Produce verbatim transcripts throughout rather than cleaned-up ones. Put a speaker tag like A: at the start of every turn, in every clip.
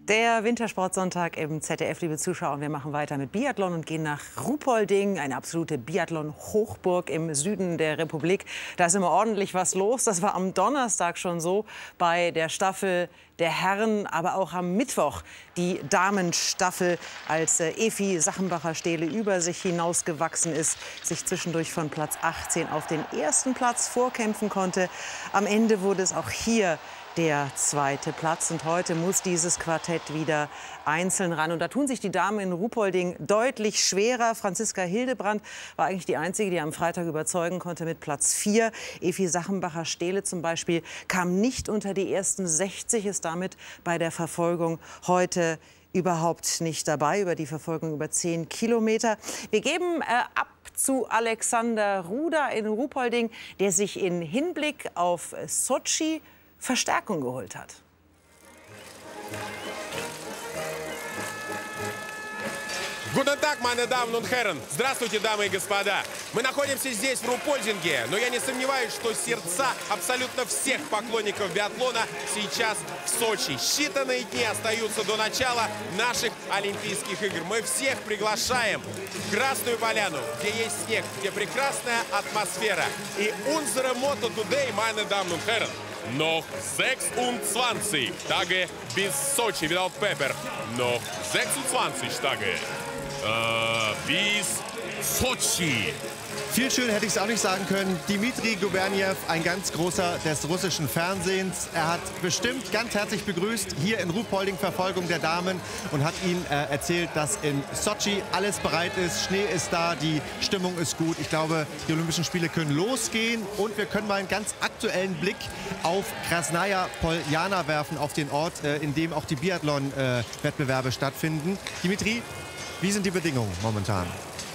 A: Der Wintersportsonntag im Z D F, liebe Zuschauer. Und wir machen weiter mit Biathlon und gehen nach Ruhpolding, eine absolute Biathlon-Hochburg im Süden der Republik. Da ist immer ordentlich was los. Das war am Donnerstag schon so bei der Staffel der Herren, aber auch am Mittwoch die Damenstaffel, als äh, Evi Sachenbacher-Stehle über sich hinausgewachsen ist, sich zwischendurch von Platz achtzehn auf den ersten Platz vorkämpfen konnte. Am Ende wurde es auch hier der zweite Platz. Und heute muss dieses Quartett wieder einzeln ran. Und da tun sich die Damen in Ruhpolding deutlich schwerer. Franziska Hildebrandt war eigentlich die Einzige, die am Freitag überzeugen konnte mit Platz vier. Evi Sachenbacher-Stehle zum Beispiel kam nicht unter die ersten sechzig, ist damit bei der Verfolgung heute überhaupt nicht dabei, über die Verfolgung über zehn Kilometer. Wir geben äh, ab zu Alexander Ruda in Ruhpolding, der sich in Hinblick auf Sotschi Verstärkung geholt hat.
B: Guten Tag, meine Damen und Herren! Здравствуйте, дамы и господа! Мы находимся здесь, в Руhpoldinге, но я не сомневаюсь, что сердца абсолютно всех поклонников биатлона сейчас в Сочи. Считанные дни остаются до начала наших Олимпийских игр. Мы всех приглашаем в Красную Поляну, где есть снег, где прекрасная атмосфера. И unsere Motto today, meine Damen und Herren, noch sechsundzwanzig Tage bis Sochi without Pepper. Noch sechsundzwanzig Tage äh, bis Sochi.
C: Viel schön hätte ich es auch nicht sagen können. Dmitri Guberniew, ein ganz großer des russischen Fernsehens. Er hat bestimmt ganz herzlich begrüßt hier in Ruhpolding Verfolgung der Damen und hat ihnen äh, erzählt, dass in Sotschi alles bereit ist. Schnee ist da, die Stimmung ist gut. Ich glaube, die Olympischen Spiele können losgehen und wir können mal einen ganz aktuellen Blick auf Krasnaya Poljana werfen, auf den Ort, äh, in dem auch die Biathlon-Wettbewerbe äh, stattfinden. Dmitri, wie sind die Bedingungen momentan?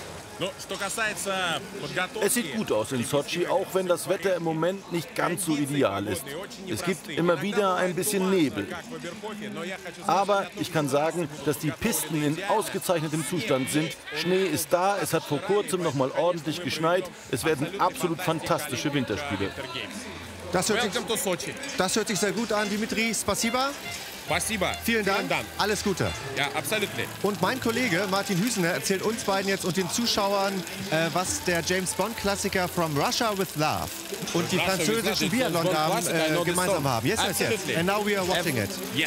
D: Es sieht gut aus in Sotschi, auch wenn das Wetter im Moment nicht ganz so ideal ist. Es gibt immer wieder ein bisschen Nebel. Aber ich kann sagen, dass die Pisten in ausgezeichnetem Zustand sind. Schnee ist da, es hat vor kurzem noch mal ordentlich geschneit. Es werden absolut fantastische Winterspiele.
C: Das hört sich, das hört sich sehr gut an, Dmitri. Spasiba.
B: Спасибо.
C: Vielen Dank. Dank. Alles Gute.
B: Ja, absolut.
C: Und mein Kollege Martin Hüsener erzählt uns beiden jetzt und den Zuschauern, äh, was der James Bond-Klassiker From Russia with Love und die französischen Biathlon-Damen äh, gemeinsam haben. Yes, yes, yes. And now we are watching it.
B: Yes.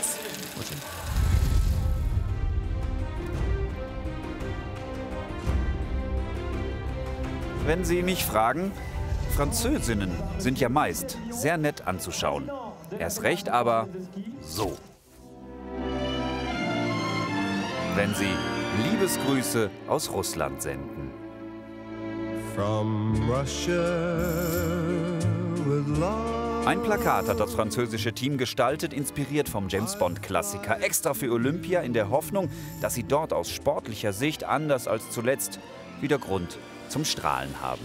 E: Wenn Sie mich fragen, Französinnen sind ja meist sehr nett anzuschauen. Erst recht aber so. Wenn sie Liebesgrüße aus Russland senden.
F: From Russia with love.
E: Ein Plakat hat das französische Team gestaltet, inspiriert vom James-Bond-Klassiker, extra für Olympia, in der Hoffnung, dass sie dort aus sportlicher Sicht, anders als zuletzt, wieder Grund zum Strahlen haben.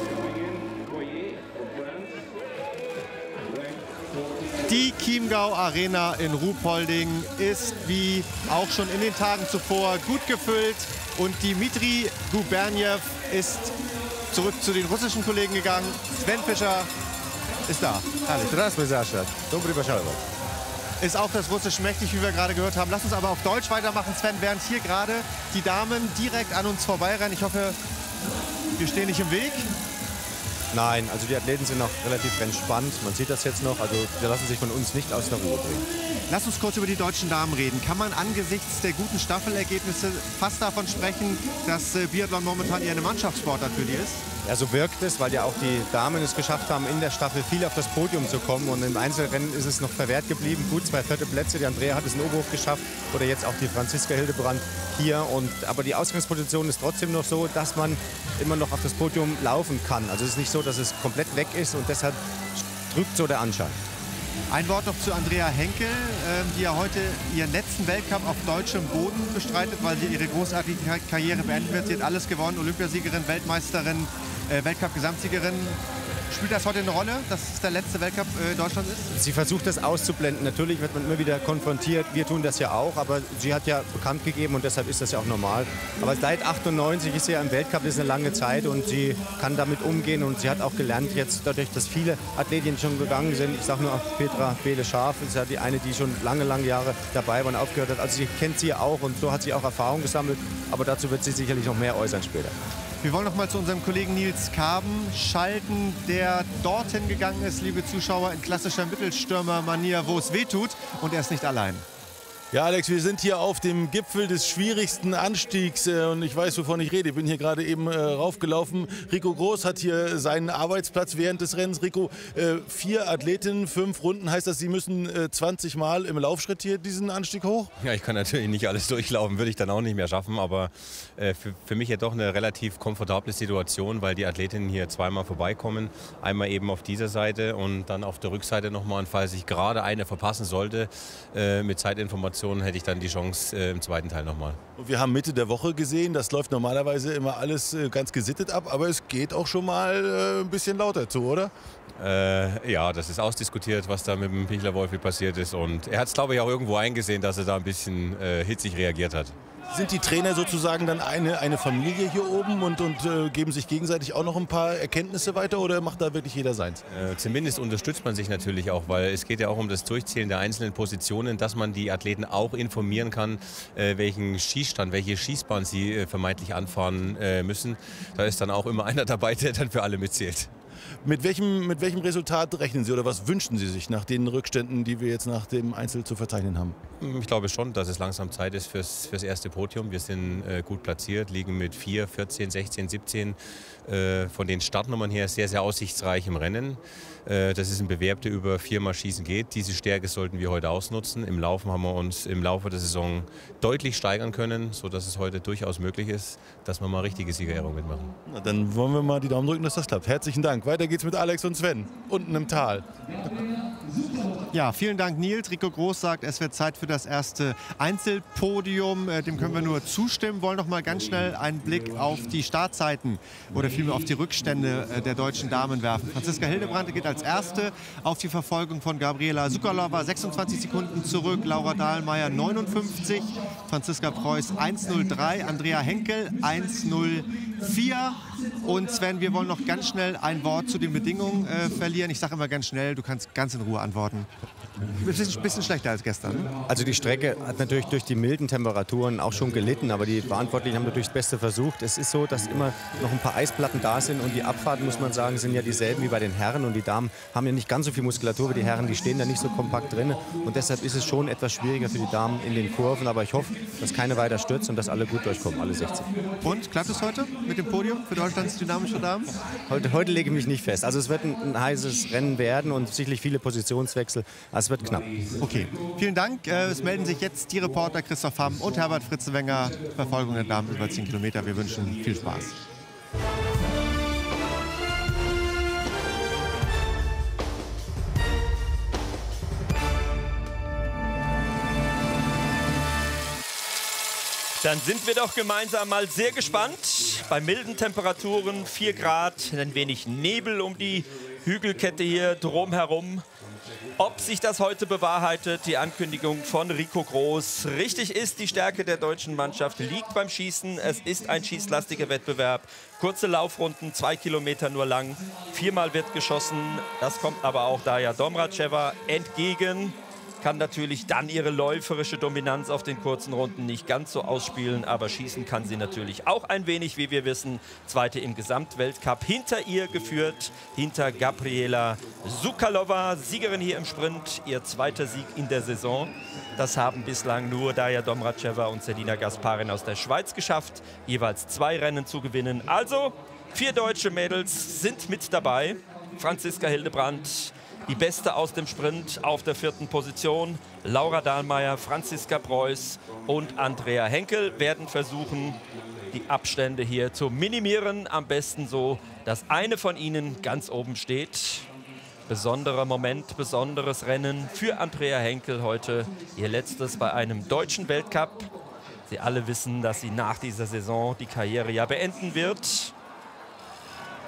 C: Die Chiemgau Arena in Ruhpolding ist wie auch schon in den Tagen zuvor gut gefüllt. Und Dmitri Guberniew ist zurück zu den russischen Kollegen gegangen. Sven Fischer ist da. Herrlich. Ist auch das Russisch mächtig, wie wir gerade gehört haben. Lass uns aber auf Deutsch weitermachen, Sven, während hier gerade die Damen direkt an uns vorbeirennen. Ich hoffe, wir stehen nicht im Weg.
G: Nein, also die Athleten sind noch relativ entspannt. Man sieht das jetzt noch. Also wir lassen sich von uns nicht aus der Ruhe bringen.
C: Lass uns kurz über die deutschen Damen reden. Kann man angesichts der guten Staffelergebnisse fast davon sprechen, dass Biathlon momentan eher eine Mannschaftssportart für die ist?
G: Ja, so wirkt es, weil ja auch die Damen es geschafft haben, in der Staffel viel auf das Podium zu kommen. Und im Einzelrennen ist es noch verwehrt geblieben. Gut, zwei vierte Plätze. Die Andrea hat es in Oberhof geschafft. Oder jetzt auch die Franziska Hildebrandt hier. Und, aber die Ausgangsposition ist trotzdem noch so, dass man immer noch auf das Podium laufen kann. Also es ist nicht so, dass es komplett weg ist. Und deshalb trügt so der Anschein.
C: Ein Wort noch zu Andrea Henkel, die ja heute ihren letzten Weltcup auf deutschem Boden bestreitet, weil sie ihre großartige Karriere beenden wird. Sie hat alles gewonnen, Olympiasiegerin, Weltmeisterin, Weltcup-Gesamtsiegerin. Spielt das heute eine Rolle, dass es der letzte Weltcup äh, Deutschlands ist?
G: Sie versucht das auszublenden. Natürlich wird man immer wieder konfrontiert. Wir tun das ja auch, aber sie hat ja bekannt gegeben und deshalb ist das ja auch normal. Aber seit achtundneunzig ist sie ja im Weltcup, das ist eine lange Zeit und sie kann damit umgehen und sie hat auch gelernt jetzt dadurch, dass viele Athletinnen schon gegangen sind. Ich sage nur auch Petra Behle-Scharf, ist ja die eine, die schon lange, lange Jahre dabei war und aufgehört hat. Also sie kennt sie auch und so hat sie auch Erfahrung gesammelt, aber dazu wird sie sicherlich noch mehr äußern später.
C: Wir wollen noch mal zu unserem Kollegen Nils Kaben schalten, der dorthin gegangen ist, liebe Zuschauer, in klassischer Mittelstürmer-Manier, wo es weh tut. Und er ist nicht allein.
D: Ja, Alex, wir sind hier auf dem Gipfel des schwierigsten Anstiegs äh, und ich weiß, wovon ich rede. Ich bin hier gerade eben äh, raufgelaufen. Rico Groß hat hier seinen Arbeitsplatz während des Rennens. Rico, äh, vier Athletinnen, fünf Runden. Heißt das, Sie müssen äh, zwanzig Mal im Laufschritt hier diesen Anstieg hoch?
H: Ja, ich kann natürlich nicht alles durchlaufen, würde ich dann auch nicht mehr schaffen. Aber äh, für, für mich ja doch eine relativ komfortable Situation, weil die Athletinnen hier zweimal vorbeikommen. Einmal eben auf dieser Seite und dann auf der Rückseite nochmal. Und falls ich gerade eine verpassen sollte, äh, mit Zeitinformationen, hätte ich dann die Chance äh, im zweiten Teil nochmal.
D: Wir haben Mitte der Woche gesehen, das läuft normalerweise immer alles äh, ganz gesittet ab, aber es geht auch schon mal äh, ein bisschen lauter zu, oder?
H: Äh, ja, das ist ausdiskutiert, was da mit dem Pichler Wolfi passiert ist und er hat es, glaube ich, auch irgendwo eingesehen, dass er da ein bisschen äh, hitzig reagiert hat.
D: Sind die Trainer sozusagen dann eine, eine Familie hier oben und, und äh, geben sich gegenseitig auch noch ein paar Erkenntnisse weiter oder macht da wirklich jeder seins?
H: Äh, zumindest unterstützt man sich natürlich auch, weil es geht ja auch um das Durchzählen der einzelnen Positionen, dass man die Athleten auch informieren kann, äh, welchen Schießstand, welche Schießbahn sie äh, vermeintlich anfahren äh, müssen. Da ist dann auch immer einer dabei, der dann für alle mitzählt.
D: Mit welchem, mit welchem Resultat rechnen Sie oder was wünschen Sie sich nach den Rückständen, die wir jetzt nach dem Einzel zu verzeichnen haben?
H: Ich glaube schon, dass es langsam Zeit ist fürs, fürs erste Podium. Wir sind äh, gut platziert, liegen mit vier, vierzehn, sechzehn, siebzehn äh, von den Startnummern her sehr, sehr aussichtsreich im Rennen. Äh, das ist ein Bewerb, der über viermal Schießen geht. Diese Stärke sollten wir heute ausnutzen. Im Laufen haben wir uns im Laufe der Saison deutlich steigern können, sodass es heute durchaus möglich ist, dass wir mal richtige Siegerehrung mitmachen.
D: Na, dann wollen wir mal die Daumen drücken, dass das klappt. Herzlichen Dank. Weiter geht's mit Alex und Sven, unten im Tal.
C: Ja, vielen Dank, Nils. Rico Groß sagt, es wird Zeit für das erste Einzelpodium. Dem können wir nur zustimmen. Wollen noch mal ganz schnell einen Blick auf die Startzeiten oder vielmehr auf die Rückstände der deutschen Damen werfen. Franziska Hildebrand geht als Erste auf die Verfolgung von Gabriela Sukalova. sechsundzwanzig Sekunden zurück. Laura Dahlmeier neunundfünfzig. Franziska Preuß eins null drei. Andrea Henkel eins null vier. Und Sven, wir wollen noch ganz schnell ein Wort zu den Bedingungen äh, verlieren. Ich sage immer ganz schnell, du kannst ganz in Ruhe antworten. Ein bisschen, bisschen schlechter als gestern.
G: Also die Strecke hat natürlich durch die milden Temperaturen auch schon gelitten, aber die Verantwortlichen haben natürlich das Beste versucht. Es ist so, dass immer noch ein paar Eisplatten da sind und die Abfahrten, muss man sagen, sind ja dieselben wie bei den Herren und die Damen haben ja nicht ganz so viel Muskulatur wie die Herren, die stehen da nicht so kompakt drin und deshalb ist es schon etwas schwieriger für die Damen in den Kurven, aber ich hoffe, dass keine weiter stürzt und dass alle gut durchkommen, alle sechzig.
C: Und klappt es heute mit dem Podium für Deutschlands dynamische Damen?
G: Heute, heute lege ich mich nicht fest. Also es wird ein, ein heißes Rennen werden und sicherlich viele Positionswechsel. Also es wird knapp.
C: Okay, vielen Dank. Es melden sich jetzt die Reporter Christoph Hamm und Herbert Fritzenwenger. Verfolgung der Damen über zehn Kilometer. Wir wünschen viel Spaß.
I: Dann sind wir doch gemeinsam mal sehr gespannt. Bei milden Temperaturen, vier Grad, ein wenig Nebel um die Hügelkette hier drumherum. Ob sich das heute bewahrheitet, die Ankündigung von Rico Groß. Richtig ist, die Stärke der deutschen Mannschaft liegt beim Schießen. Es ist ein schießlastiger Wettbewerb. Kurze Laufrunden, zwei Kilometer nur lang. Viermal wird geschossen. Das kommt aber auch Daria Domracheva entgegen. Kann natürlich dann ihre läuferische Dominanz auf den kurzen Runden nicht ganz so ausspielen, aber schießen kann sie natürlich auch ein wenig, wie wir wissen. Zweite im Gesamtweltcup, hinter ihr geführt, hinter Gabriela Sukalova, Siegerin hier im Sprint, ihr zweiter Sieg in der Saison. Das haben bislang nur Daria Domracheva und Selina Gasparin aus der Schweiz geschafft, jeweils zwei Rennen zu gewinnen. Also, vier deutsche Mädels sind mit dabei. Franziska Hildebrand, die Beste aus dem Sprint auf der vierten Position. Laura Dahlmeier, Franziska Preuß und Andrea Henkel werden versuchen, die Abstände hier zu minimieren. Am besten so, dass eine von ihnen ganz oben steht. Besonderer Moment, besonderes Rennen für Andrea Henkel heute. Ihr letztes bei einem deutschen Weltcup. Sie alle wissen, dass sie nach dieser Saison die Karriere ja beenden wird.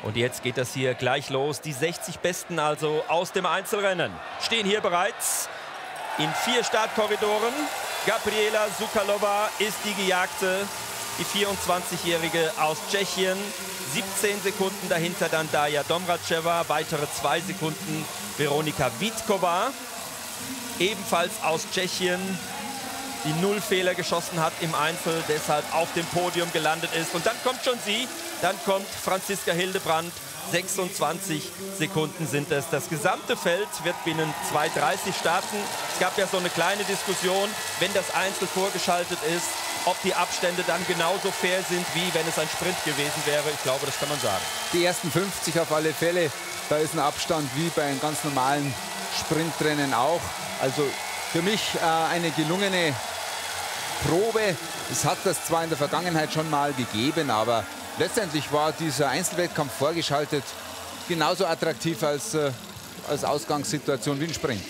I: Und jetzt geht das hier gleich los. Die sechzig Besten also aus dem Einzelrennen stehen hier bereits in vier Startkorridoren. Gabriela Sukalova ist die Gejagte, die vierundzwanzigjährige aus Tschechien. siebzehn Sekunden dahinter dann Darja Domracheva, weitere zwei Sekunden Veronika Vítkova, ebenfalls aus Tschechien, die null Fehler geschossen hat im Einzel, deshalb auf dem Podium gelandet ist. Und dann kommt schon sie, dann kommt Franziska Hildebrand. sechsundzwanzig Sekunden sind es. Das gesamte Feld wird binnen zwei dreißig starten. Es gab ja so eine kleine Diskussion, wenn das Einzel vorgeschaltet ist, ob die Abstände dann genauso fair sind, wie wenn es ein Sprint gewesen wäre. Ich glaube, das kann man sagen.
J: Die ersten fünfzig auf alle Fälle. Da ist ein Abstand wie bei einem ganz normalen Sprintrennen auch. Also für mich äh, eine gelungene Probe. Es hat das zwar in der Vergangenheit schon mal gegeben, aber letztendlich war dieser Einzelwettkampf vorgeschaltet genauso attraktiv als, äh, als Ausgangssituation wie ein Sprint.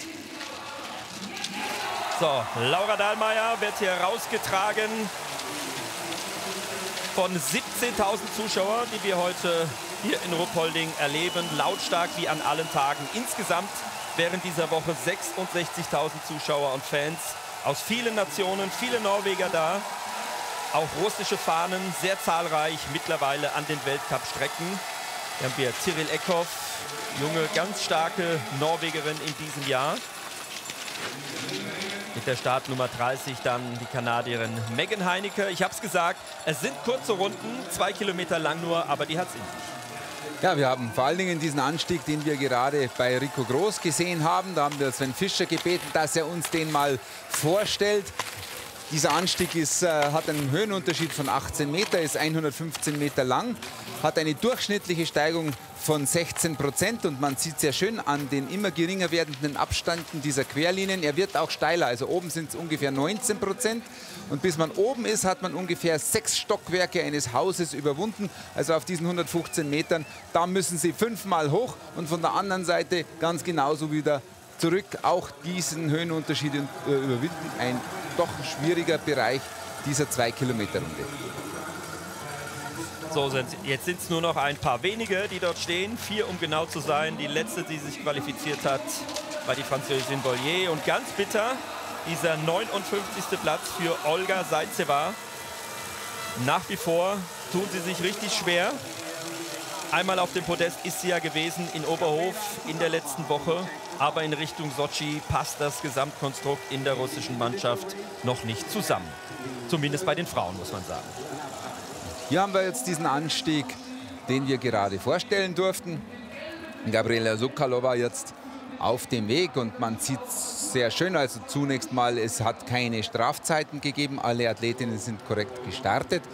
I: So, Laura Dahlmeier wird hier rausgetragen von siebzehntausend Zuschauern, die wir heute hier in Ruppolding erleben. Lautstark wie an allen Tagen. Insgesamt während dieser Woche sechsundsechzigtausend Zuschauer und Fans aus vielen Nationen, viele Norweger da. Auch russische Fahnen, sehr zahlreich mittlerweile an den Weltcup-Strecken. Hier haben wir Cyril Eckhoff, junge, ganz starke Norwegerin in diesem Jahr. Mit der Startnummer dreißig dann die Kanadierin Megan Heinecke. Ich habe es gesagt, es sind kurze Runden, zwei Kilometer lang nur, aber die hat es in sich.
J: Ja, wir haben vor allen Dingen diesen Anstieg, den wir gerade bei Rico Groß gesehen haben. Da haben wir Sven Fischer gebeten, dass er uns den mal vorstellt. Dieser Anstieg ist, äh, hat einen Höhenunterschied von achtzehn Meter, ist hundertfünfzehn Meter lang, hat eine durchschnittliche Steigung von sechzehn Prozent und man sieht sehr schön an den immer geringer werdenden Abständen dieser Querlinien. Er wird auch steiler, also oben sind es ungefähr neunzehn Prozent und bis man oben ist, hat man ungefähr sechs Stockwerke eines Hauses überwunden. Also auf diesen hundertfünfzehn Metern, da müssen Sie fünfmal hoch und von der anderen Seite ganz genauso wieder zurück, auch diesen Höhenunterschied äh, überwinden. Ein doch schwieriger Bereich dieser zwei Kilometer Runde.
I: So, sind, jetzt sind es nur noch ein paar wenige, die dort stehen. Vier, um genau zu sein. Die letzte, die sich qualifiziert hat, war die Französin Bollier. Und ganz bitter, dieser neunundfünfzigste Platz für Olga Zaitseva. Nach wie vor tun sie sich richtig schwer. Einmal auf dem Podest ist sie ja gewesen in Oberhof in der letzten Woche. Aber in Richtung Sotschi passt das Gesamtkonstrukt in der russischen Mannschaft noch nicht zusammen. Zumindest bei den Frauen, muss man sagen.
J: Hier haben wir jetzt diesen Anstieg, den wir gerade vorstellen durften. Gabriela Sukalova jetzt auf dem Weg und man sieht sehr schön, also zunächst mal, es hat keine Strafzeiten gegeben. Alle Athletinnen sind korrekt gestartet.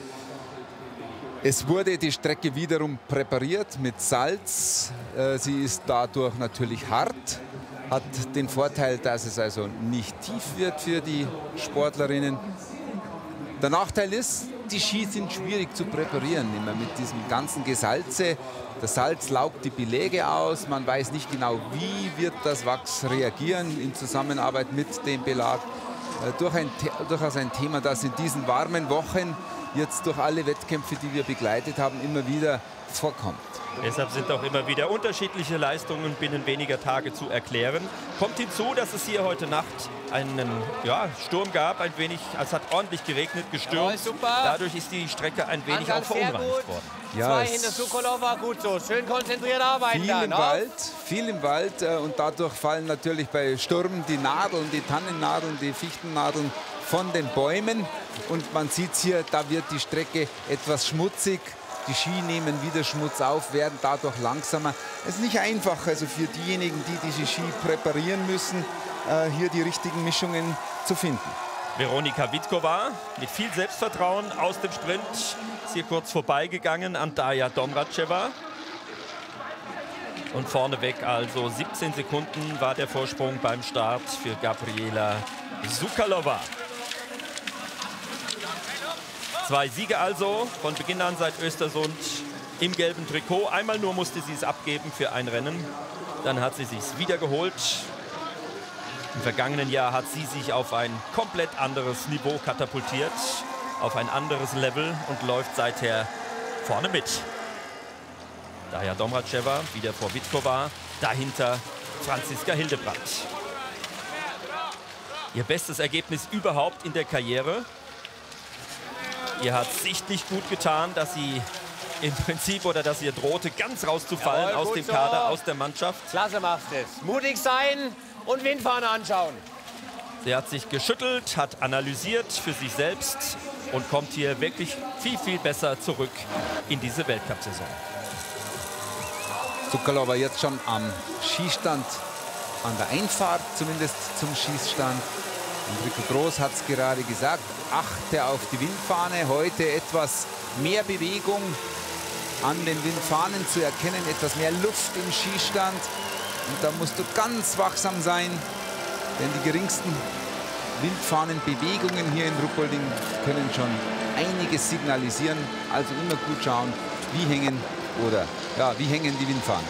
J: Es wurde die Strecke wiederum präpariert mit Salz. Sie ist dadurch natürlich hart, hat den Vorteil, dass es also nicht tief wird für die Sportlerinnen. Der Nachteil ist, die Ski sind schwierig zu präparieren, immer mit diesem ganzen Gesalze. Das Salz laugt die Beläge aus, man weiß nicht genau, wie wird das Wachs reagieren in Zusammenarbeit mit dem Belag. Durch ein, durchaus ein Thema, das in diesen warmen Wochen jetzt durch alle Wettkämpfe, die wir begleitet haben, immer wieder vorkommt.
I: Deshalb sind auch immer wieder unterschiedliche Leistungen binnen weniger Tage zu erklären. Kommt hinzu, dass es hier heute Nacht einen ja, Sturm gab, ein wenig, es hat ordentlich geregnet, gestürmt.
K: Ja,
I: dadurch ist die Strecke ein wenig
K: Angang
I: auch verunreinigt worden.
K: Ja, Zwei hinter Sukolova, gut so. Schön konzentriert arbeiten.
J: Viel
K: dann,
J: im Wald, viel im Wald äh, und dadurch fallen natürlich bei Sturm die Nadeln, die Tannennadeln, die Fichtennadeln von den Bäumen. Und man sieht hier, da wird die Strecke etwas schmutzig. Die Ski nehmen wieder Schmutz auf, werden dadurch langsamer. Es ist nicht einfach, also für diejenigen, die diese Ski präparieren müssen, äh, hier die richtigen Mischungen zu finden.
I: Veronika Vítkova mit viel Selbstvertrauen aus dem Sprint ist hier kurz vorbeigegangen an Darja Domracheva. Und vorneweg also siebzehn Sekunden war der Vorsprung beim Start für Gabriela Sukalova. Zwei Siege also, von Beginn an seit Östersund im gelben Trikot. Einmal nur musste sie es abgeben für ein Rennen. Dann hat sie sich wieder geholt. Im vergangenen Jahr hat sie sich auf ein komplett anderes Niveau katapultiert, auf ein anderes Level und läuft seither vorne mit. Daria Domracheva wieder vor Vitkova. Dahinter Franziska Hildebrandt. Ihr bestes Ergebnis überhaupt in der Karriere. Ihr hat sichtlich gut getan, dass sie im Prinzip oder dass ihr drohte, ganz rauszufallen. Jawohl, aus dem so. Kader, aus der Mannschaft.
K: Klasse machst es. Mutig sein und Windfahne anschauen.
I: Sie hat sich geschüttelt, hat analysiert für sich selbst und kommt hier wirklich viel, viel besser zurück in diese Weltcup-Saison.
J: Sokolova jetzt schon am Schießstand, an der Einfahrt zumindest zum Schießstand. Enrico Groß hat es gerade gesagt, achte auf die Windfahne. Heute etwas mehr Bewegung an den Windfahnen zu erkennen, etwas mehr Luft im Schießstand. Und da musst du ganz wachsam sein, denn die geringsten Windfahnenbewegungen hier in Ruppolding können schon einiges signalisieren. Also immer gut schauen, wie hängen oder ja, wie hängen die Windfahnen.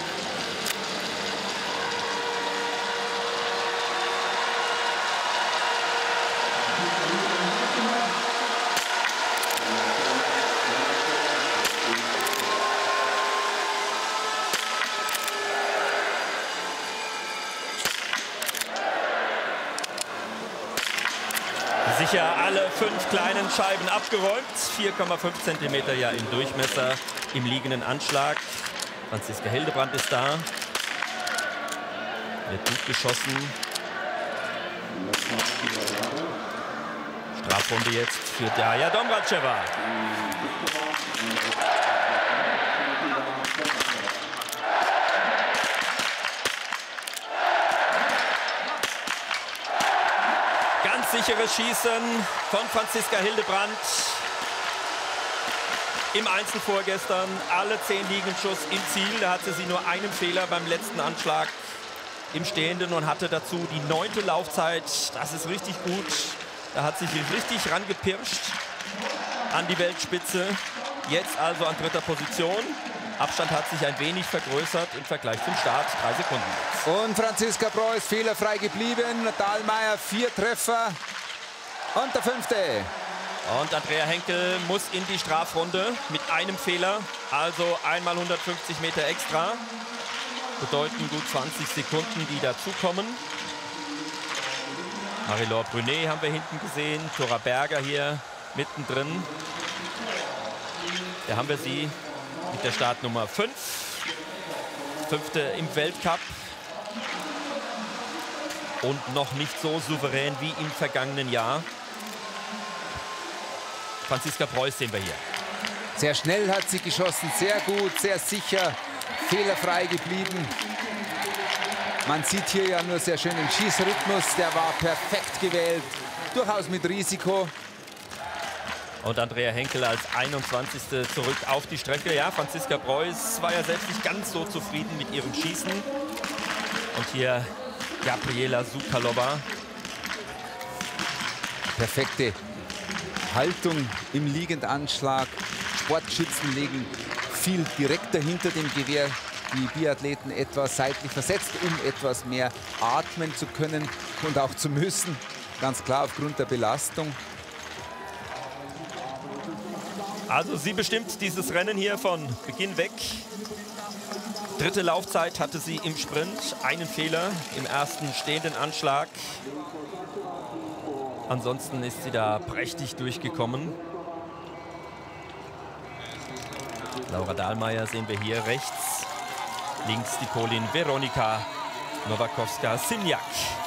I: Sicher alle fünf kleinen Scheiben abgeräumt. vier Komma fünf Zentimeter ja im Durchmesser im liegenden Anschlag. Franziska Hildebrandt ist da. Wird gut geschossen. Strafrunde jetzt für Daria Domracheva. Ganz sicheres Schießen von Franziska Hildebrandt. Im Einzel vorgestern alle zehn liegenden Schuss im Ziel. Da hatte sie nur einen Fehler beim letzten Anschlag im Stehenden und hatte dazu die neunte Laufzeit. Das ist richtig gut. Da hat sich richtig rangepirscht an die Weltspitze. Jetzt also an dritter Position. Abstand hat sich ein wenig vergrößert im Vergleich zum Start. Drei Sekunden.
J: Und Franziska Preuß fehlerfrei geblieben. Dahlmeier vier Treffer. Und der fünfte.
I: Und Andrea Henkel muss in die Strafrunde mit einem Fehler. Also einmal hundertfünfzig Meter extra. Bedeuten gut zwanzig Sekunden, die dazukommen. Marie-Laure Brunet haben wir hinten gesehen. Thora Berger hier mittendrin. Da haben wir sie mit der Startnummer fünf. Fünfte im Weltcup. Und noch nicht so souverän wie im vergangenen Jahr. Franziska Preuß sehen wir hier.
J: Sehr schnell hat sie geschossen, sehr gut, sehr sicher, fehlerfrei geblieben. Man sieht hier ja nur sehr schön den Schießrhythmus, der war perfekt gewählt, durchaus mit Risiko.
I: Und Andrea Henkel als einundzwanzigste zurück auf die Strecke. Ja, Franziska Preuß war ja selbst nicht ganz so zufrieden mit ihrem Schießen. Und hier Gabriela Sukalova.
J: Perfekte Haltung im Liegendanschlag. Sportschützen legen viel direkter hinter dem Gewehr. Die Biathleten etwas seitlich versetzt, um etwas mehr atmen zu können und auch zu müssen. Ganz klar aufgrund der Belastung.
I: Also sie bestimmt dieses Rennen hier von Beginn weg. Dritte Laufzeit hatte sie im Sprint. Einen Fehler im ersten stehenden Anschlag. Ansonsten ist sie da prächtig durchgekommen. Laura Dahlmeier sehen wir hier rechts. Links die Polin Weronika Nowakowska-Simiak.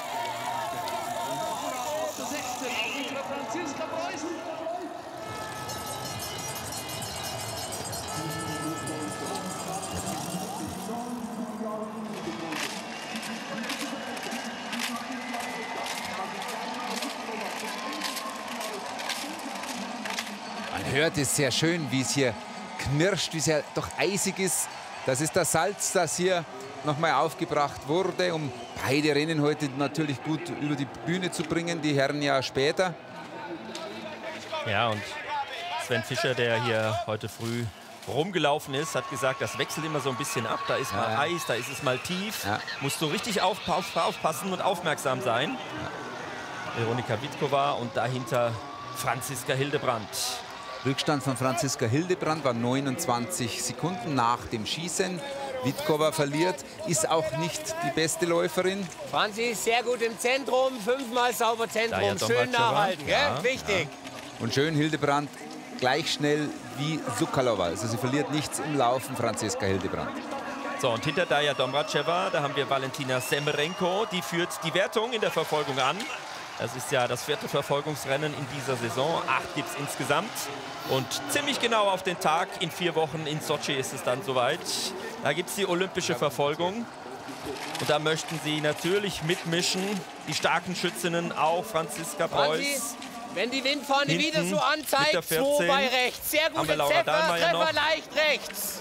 J: Man hört es sehr schön, wie es hier knirscht, wie es ja doch eisig ist. Das ist das Salz, das hier nochmal aufgebracht wurde, um beide Rennen heute natürlich gut über die Bühne zu bringen, die Herren ja später.
I: Ja, und Sven Fischer, der hier heute früh rumgelaufen ist, hat gesagt, das wechselt immer so ein bisschen ab. Da ist mal ja, Eis, da ist es mal tief. Ja. Musst du richtig auf, auf, aufpassen und aufmerksam sein. Ja. Veronika Vitkova und dahinter Franziska Hildebrandt.
J: Rückstand von Franziska Hildebrand war neunundzwanzig Sekunden nach dem Schießen. Wittkova verliert, ist auch nicht die beste Läuferin.
K: Franzi ist sehr gut im Zentrum, fünfmal sauber Zentrum,
I: ja
K: schön nachhalten,
I: ja,
K: gell? Wichtig.
I: Ja.
J: Und schön Hildebrand gleich schnell wie Sukalova. Also sie verliert nichts im Laufen, Franziska Hildebrand.
I: So, und hinter Darja Domracheva, da haben wir Valentina Semerenko. Die führt die Wertung in der Verfolgung an. Das ist ja das vierte Verfolgungsrennen in dieser Saison. Acht gibt es insgesamt. Und ziemlich genau auf den Tag, in vier Wochen in Sochi ist es dann soweit. Da gibt es die olympische Verfolgung. Und da möchten sie natürlich mitmischen. Die starken Schützinnen, auch Franziska Preuß.
K: Wenn die Windfahne
I: Hinten
K: wieder so anzeigt, zwei bei rechts. Sehr gute Treffer, Treffer leicht rechts.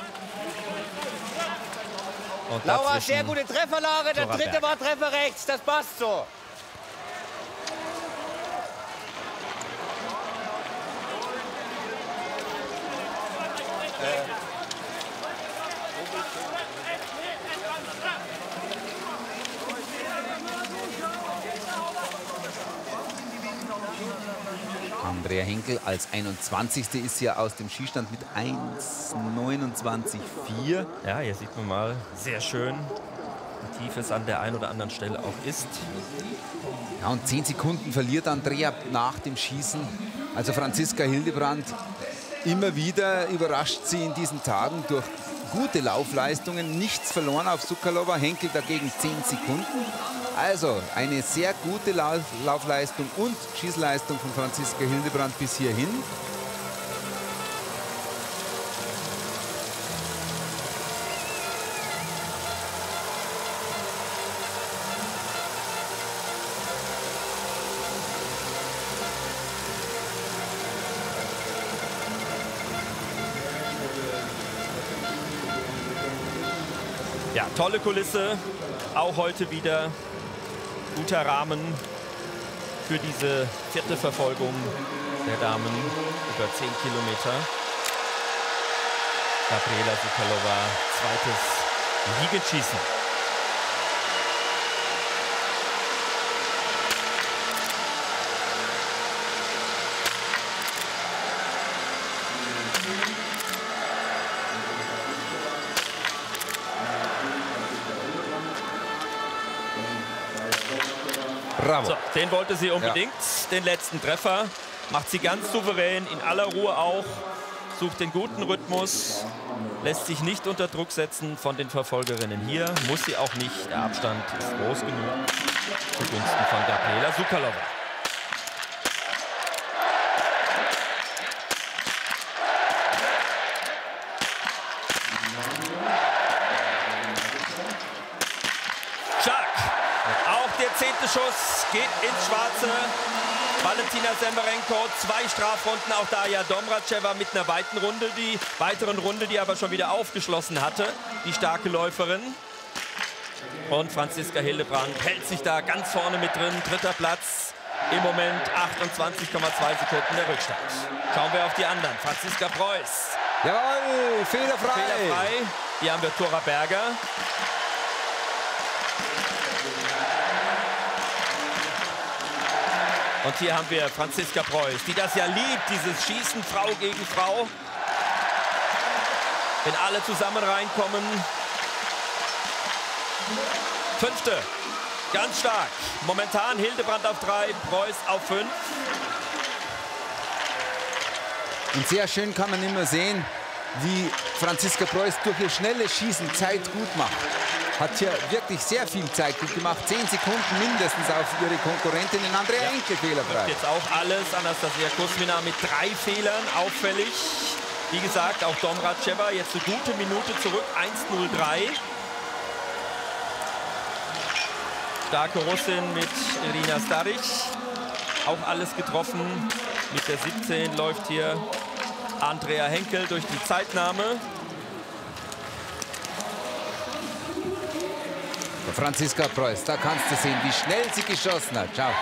I: Und
K: Laura, sehr gute Trefferlage. Der
I: Dora
K: dritte
I: Berg.
K: war Treffer rechts. Das passt so.
J: Andrea Henkel als einundzwanzigste ist ja aus dem Skistand mit eins neunundzwanzig vier.
I: Ja, hier sieht man mal sehr schön, wie tief es an der einen oder anderen Stelle auch ist.
J: Ja, und zehn Sekunden verliert Andrea nach dem Schießen. Also Franziska Hildebrand, immer wieder überrascht sie in diesen Tagen durch gute Laufleistungen. Nichts verloren auf Sukalova, Henkel dagegen zehn Sekunden. Also eine sehr gute Lauf Laufleistung und Schießleistung von Franziska Hildebrand bis hierhin.
I: Ja, tolle Kulisse, auch heute wieder. Guter Rahmen für diese vierte Verfolgung der Damen über zehn Kilometer. Gabriela Sukalova, zweites Liegenschießen.
J: Bravo.
I: So, den wollte sie unbedingt, ja. Den letzten Treffer. Macht sie ganz souverän, in aller Ruhe auch. Sucht den guten Rhythmus, lässt sich nicht unter Druck setzen von den Verfolgerinnen hier. Muss sie auch nicht, der Abstand ist groß genug zugunsten von Gabriela Sukalova. Zehnte Schuss geht ins Schwarze. Valentina Semerenko, zwei Strafrunden. Auch Darja Domracheva mit einer weiten Runde, die weiteren Runde, die aber schon wieder aufgeschlossen hatte. Die starke Läuferin. Und Franziska Hildebrand hält sich da ganz vorne mit drin. Dritter Platz. Im Moment achtundzwanzig Komma zwei Sekunden der Rückstand. Schauen wir auf die anderen. Franziska Preuß.
J: Jawohl, fehlerfrei.
I: Fehlerfrei. Hier haben wir Dora Berger. Und hier haben wir Franziska Preuß, die das ja liebt, dieses Schießen Frau gegen Frau. Wenn alle zusammen reinkommen. Fünfte, ganz stark. Momentan Hildebrand auf drei, Preuß auf fünf.
J: Und sehr schön kann man immer sehen, wie Franziska Preuß durch ihr schnelles Schießen Zeit gut macht. Hat hier wirklich sehr viel Zeit gut gemacht. Zehn Sekunden mindestens auf ihre Konkurrentin Andrea ja. Henkel fehlerfrei.
I: Und jetzt auch alles. Anastasia Kuzmina mit drei Fehlern, auffällig. Wie gesagt, auch Domracheva jetzt eine gute Minute zurück, eins null drei. Starke Russin mit Irina Staric. Auch alles getroffen. Mit der siebzehn läuft hier Andrea Henkel durch die Zeitnahme.
J: Franziska Preuß, da kannst du sehen, wie schnell sie geschossen hat. Schau.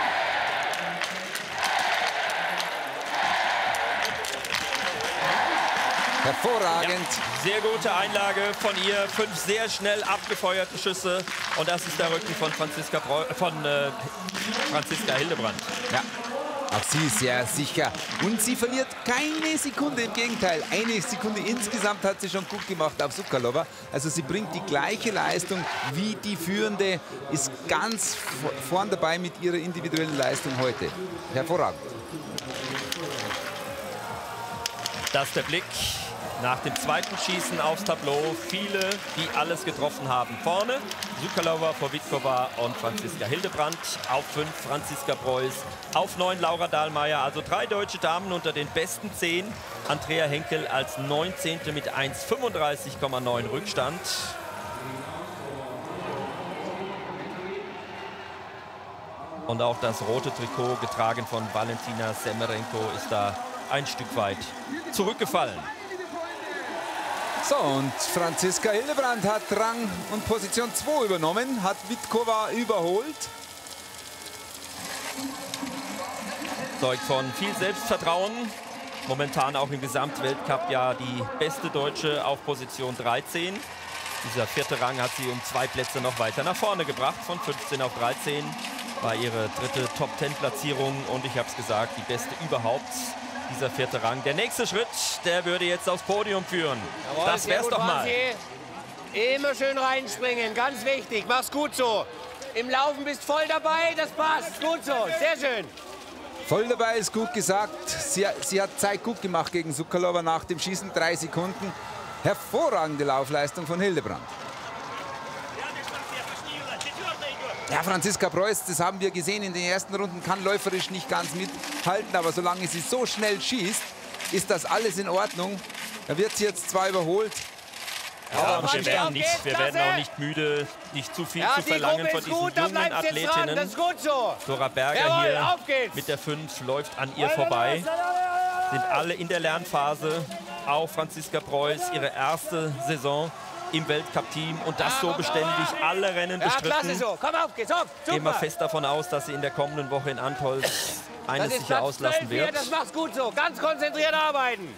J: Hervorragend.
I: Ja, sehr gute Einlage von ihr. Fünf sehr schnell abgefeuerte Schüsse. Und das ist der Rücken von Franziska, Preu von, äh, Franziska Hildebrand.
J: Ja. Auch sie sehr sicher. Und sie verliert keine Sekunde. Im Gegenteil, eine Sekunde insgesamt hat sie schon gut gemacht auf Sukalova. Also sie bringt die gleiche Leistung wie die Führende. Ist ganz vorn dabei mit ihrer individuellen Leistung heute. Hervorragend.
I: Das ist der Blick nach dem zweiten Schießen aufs Tableau. Viele, die alles getroffen haben. Vorne Sukalova, Povitkova und Franziska Hildebrandt. Auf fünf Franziska Preuß. Auf neun Laura Dahlmeier. Also drei deutsche Damen unter den besten zehn. Andrea Henkel als neunzehnte mit eins fünfunddreißig Komma neun Rückstand. Und auch das rote Trikot, getragen von Valentina Semerenko, ist da ein Stück weit zurückgefallen.
J: So, und Franziska Hildebrandt hat Rang und Position zwei übernommen, hat Witkova überholt.
I: Zeugt von viel Selbstvertrauen. Momentan auch im Gesamtweltcup ja die beste Deutsche auf Position dreizehn. Dieser vierte Rang hat sie um zwei Plätze noch weiter nach vorne gebracht, von fünfzehn auf dreizehn. War ihre dritte Top-Zehn-Platzierung und ich habe es gesagt, die beste überhaupt. Dieser vierte Rang. Der nächste Schritt, der würde jetzt aufs Podium führen.
K: Jawohl,
I: das wär's doch mal.
K: Immer schön reinspringen, ganz wichtig. Mach's gut so. Im Laufen bist voll dabei, das passt. Gut so, sehr schön.
J: Voll dabei ist gut gesagt. Sie, sie hat Zeit gut gemacht gegen Sukalova nach dem Schießen. Drei Sekunden. Hervorragende Laufleistung von Hildebrandt. Ja, Franziska Preuß, das haben wir gesehen in den ersten Runden, kann läuferisch nicht ganz mithalten, aber solange sie so schnell schießt, ist das alles in Ordnung. Da wird sie jetzt zwar überholt.
I: Ja, aber wir werden, nicht, wir werden auch nicht müde, nicht zu viel ja, zu verlangen von diesen gut, jungen Athletinnen.
K: Das ist gut so.
I: Dora Berger Jawohl, hier mit der fünf läuft an ihr vorbei. Sind alle in der Lernphase. Auch Franziska Preuß, ihre erste Saison im Weltcup-Team und das so beständig, alle Rennen bestritten.
K: Ja, klasse so. Komm auf, geht's auf.
I: Gehen wir fest davon aus, dass sie in der kommenden Woche in Antholz eines sicher auslassen wird.
K: Das macht's gut so. Ganz konzentriert arbeiten.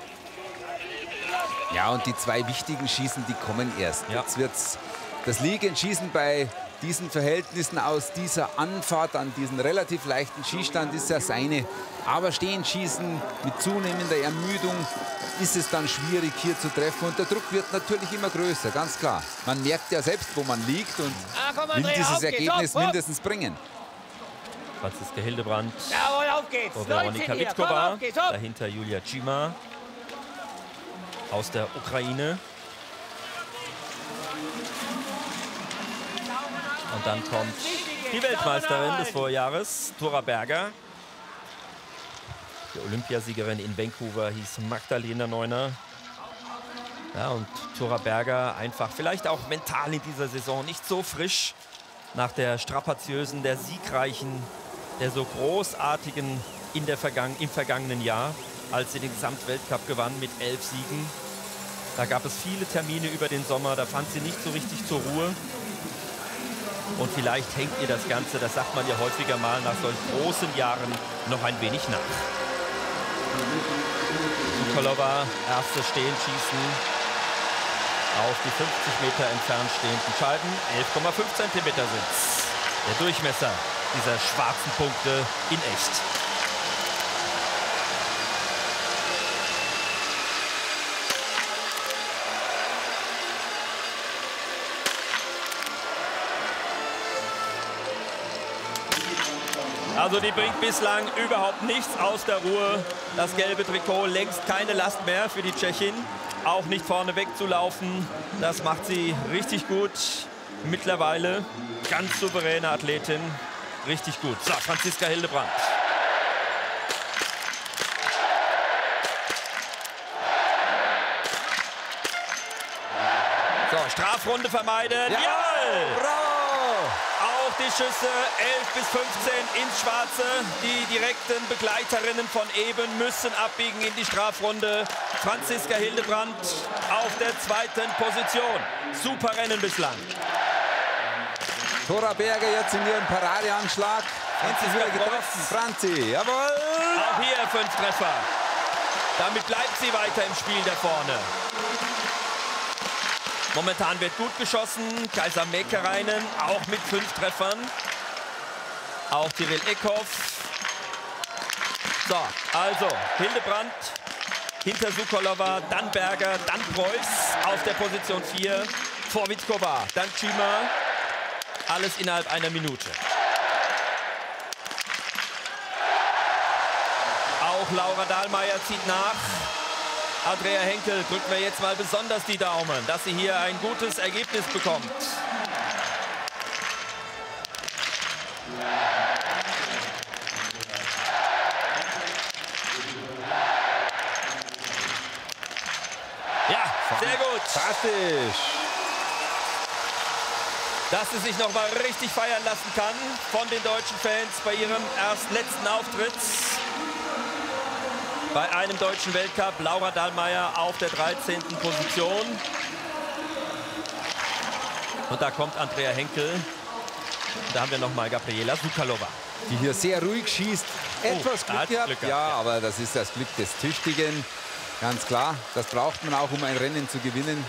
J: Ja, und die zwei wichtigen Schießen, die kommen erst. Ja. Jetzt wird's das Liegenschießen bei diesen Verhältnissen aus dieser Anfahrt an diesen relativ leichten Schießstand ist ja seine. Aber Stehenschießen mit zunehmender Ermüdung ist es dann schwierig hier zu treffen. Und der Druck wird natürlich immer größer, ganz klar. Man merkt ja selbst, wo man liegt und ah, komm, Andrea, will dieses auf Ergebnis geht's, auf, mindestens bringen.
I: Franziska Hildebrandt,
K: jawohl, auf geht's.
I: vor Veronika Witkova, dahinter Julia Cima aus der Ukraine. Und dann kommt die Weltmeisterin des Vorjahres, Dora Berger. Die Olympiasiegerin in Vancouver hieß Magdalena Neuner. Ja, und Dora Berger einfach vielleicht auch mental in dieser Saison nicht so frisch. Nach der strapaziösen, der siegreichen, der so großartigen in der Vergangen im vergangenen Jahr, als sie den Gesamtweltcup gewann mit elf Siegen. Da gab es viele Termine über den Sommer, da fand sie nicht so richtig zur Ruhe. Und vielleicht hängt ihr das Ganze, das sagt man ja häufiger mal, nach solch großen Jahren noch ein wenig nach. Sukalova, erstes Stehenschießen auf die fünfzig Meter entfernt stehenden Scheiben. elf Komma fünf Zentimeter sind es. Der Durchmesser dieser schwarzen Punkte in echt. Also die bringt bislang überhaupt nichts aus der Ruhe. Das gelbe Trikot längst keine Last mehr für die Tschechin. Auch nicht vorne wegzulaufen. Das macht sie richtig gut. Mittlerweile ganz souveräne Athletin. Richtig gut. So, Franziska Hildebrandt. So, Strafrunde vermeiden.
J: Ja!
I: Jawohl!
J: Bravo!
I: Auch die Schüsse elf bis fünfzehn ins Schwarze. Die direkten Begleiterinnen von eben müssen abbiegen in die Strafrunde. Franziska Hildebrandt auf der zweiten Position. Super Rennen bislang.
J: Dora Berger jetzt in ihrem Paradeanschlag. Franzi wieder getroffen. Franzi, jawohl.
I: Auch hier fünf Treffer. Damit bleibt sie weiter im Spiel da vorne. Momentan wird gut geschossen. Kaiser Mäkereinen auch mit fünf Treffern. Auch Tiril Eckhoff. So, also Hildebrand hinter Sokolova, dann Berger, dann Preuß auf der Position vier. Vor Vizkova, dann Cima. Alles innerhalb einer Minute. Auch Laura Dahlmeier zieht nach. Andrea Henkel drückt mir jetzt mal besonders die Daumen, dass sie hier ein gutes Ergebnis bekommt. Ja, sehr gut.
J: Fantastisch.
I: Dass sie sich noch mal richtig feiern lassen kann von den deutschen Fans bei ihrem erst letzten Auftritt bei einem deutschen Weltcup. Laura Dahlmeier auf der dreizehnten Position. Und da kommt Andrea Henkel. Und da haben wir noch mal Gabriela Sokolova,
J: die hier sehr ruhig schießt. Etwas
I: oh,
J: Glück gehabt.
I: Glück
J: ja,
I: ja,
J: aber das ist das Glück des Tüchtigen. Ganz klar, das braucht man auch, um ein Rennen zu gewinnen.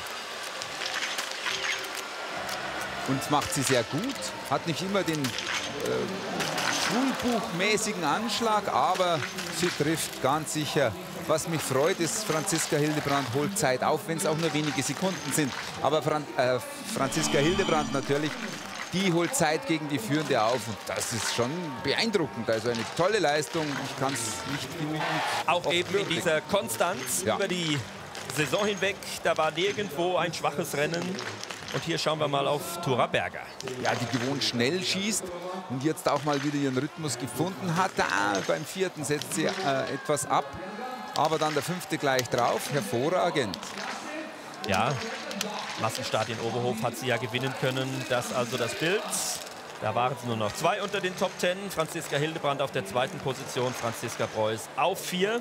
J: Und macht sie sehr gut. Hat nicht immer den äh, schulbuchmäßigen Anschlag, aber sie trifft ganz sicher. Was mich freut, ist, Franziska Hildebrand holt Zeit auf, wenn es auch nur wenige Sekunden sind. Aber Fran äh, Franziska Hildebrand natürlich, die holt Zeit gegen die Führende auf. Und das ist schon beeindruckend. Also eine tolle Leistung. Ich kann es nicht genügend.
I: Auch eben in dieser Konstanz ja. über die Saison hinweg. Da war nirgendwo ein schwaches Rennen. Und hier schauen wir mal auf Tura Berger.
J: Ja, die gewohnt schnell schießt und jetzt auch mal wieder ihren Rhythmus gefunden hat. Ah, beim vierten setzt sie äh, etwas ab, aber dann der fünfte gleich drauf. Hervorragend.
I: Ja, Massenstart in Oberhof hat sie ja gewinnen können. Das also das Bild. Da waren es nur noch zwei unter den Top Ten. Franziska Hildebrand auf der zweiten Position, Franziska Preuß auf vier.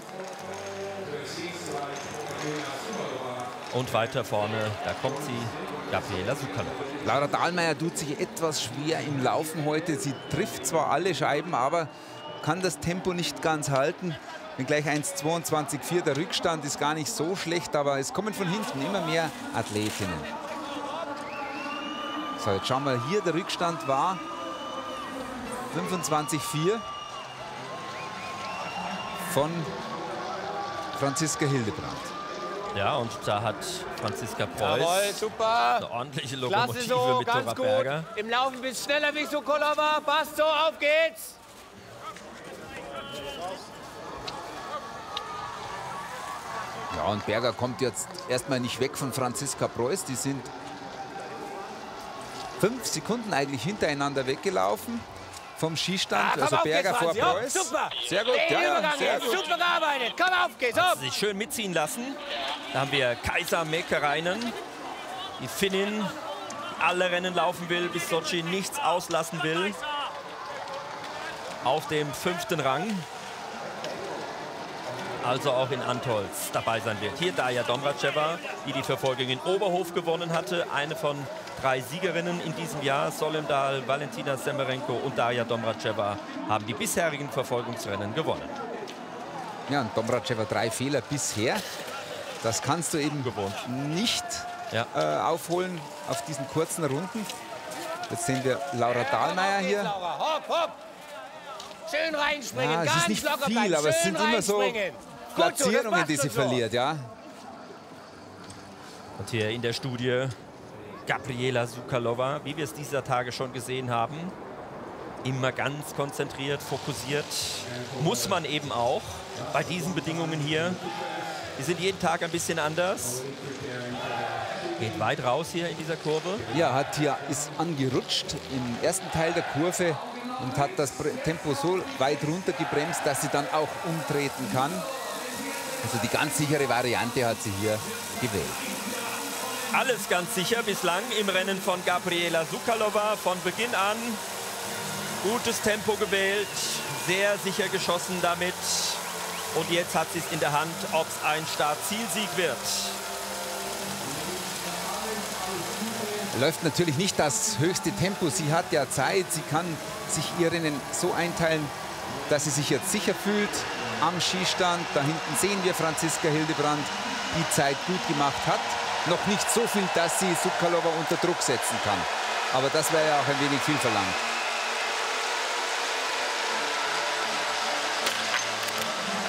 I: Und weiter vorne, da kommt sie, Gabriela Sokolova.
J: Laura Dahlmeier tut sich etwas schwer im Laufen heute. Sie trifft zwar alle Scheiben, aber kann das Tempo nicht ganz halten. Wenn gleich eins zweiundzwanzig vier, der Rückstand ist gar nicht so schlecht, aber es kommen von hinten immer mehr Athletinnen. So, jetzt schauen wir hier, der Rückstand war fünfundzwanzig vier von Franziska Hildebrand.
I: Ja, und da hat Franziska Preuß
K: Jawohl, super.
I: eine ordentliche Lokomotive
K: so,
I: mit
K: ganz
I: Tura
K: gut.
I: Berger.
K: Im Laufen bist schneller wie Sokolova. Passt so, auf geht's.
J: Ja, und Berger kommt jetzt erstmal nicht weg von Franziska Preuß. Die sind fünf Sekunden eigentlich hintereinander weggelaufen vom Skistand.
K: Ah,
J: also
K: auf,
J: Berger vor
K: ja,
J: Preuß.
K: super.
J: Sehr gut.
K: Den
J: Ja, ja,
K: Übergang
J: sehr
K: jetzt.
J: gut.
K: Super gearbeitet. Komm auf, geht's
I: Hat
K: auf.
I: sie sich schön mitziehen lassen. Da haben wir Kaisa Mäkäräinen, die Finnin, die alle Rennen laufen will, bis Sochi nichts auslassen will. Auf dem fünften Rang. Also auch in Antolz dabei sein wird. Hier Darja Domracheva, die die Verfolgung in Oberhof gewonnen hatte. Eine von drei Siegerinnen in diesem Jahr. Solemdal, Valentina Semerenko und Darja Domracheva haben die bisherigen Verfolgungsrennen gewonnen.
J: Ja, und Domracheva drei Fehler bisher. Das kannst du eben
I: gewohnt
J: nicht
I: ja.
J: äh, aufholen auf diesen kurzen Runden. Jetzt sehen wir Laura Dahlmeier hier.
K: Laura, hopp, hopp. Schön reinspringen,
J: Ja, es
K: ganz
J: ist nicht
K: locker
J: viel,
K: bleiben.
J: aber es
K: Schön
J: sind immer so
K: reinspringen.
J: Platzierungen,
K: Gut,
J: die sie
K: so.
J: verliert, ja.
I: Und hier in der Studie Gabriela Sokolova, wie wir es dieser Tage schon gesehen haben. Immer ganz konzentriert, fokussiert. Muss man eben auch bei diesen Bedingungen hier. Die sind jeden Tag ein bisschen anders. Geht weit raus hier in dieser Kurve.
J: Ja, hat hier, ist angerutscht im ersten Teil der Kurve und hat das Tempo so weit runter gebremst, dass sie dann auch umtreten kann. Also die ganz sichere Variante hat sie hier gewählt.
I: Alles ganz sicher bislang im Rennen von Gabriela Sokolova von Beginn an. Gutes Tempo gewählt, sehr sicher geschossen damit. Und jetzt hat sie es in der Hand, ob es ein Start-Zielsieg wird.
J: Läuft natürlich nicht das höchste Tempo. Sie hat ja Zeit, sie kann sich ihr Rennen so einteilen, dass sie sich jetzt sicher fühlt am Skistand. Da hinten sehen wir Franziska Hildebrand, die Zeit gut gemacht hat. Noch nicht so viel, dass sie Sokolova unter Druck setzen kann. Aber das wäre ja auch ein wenig viel verlangt.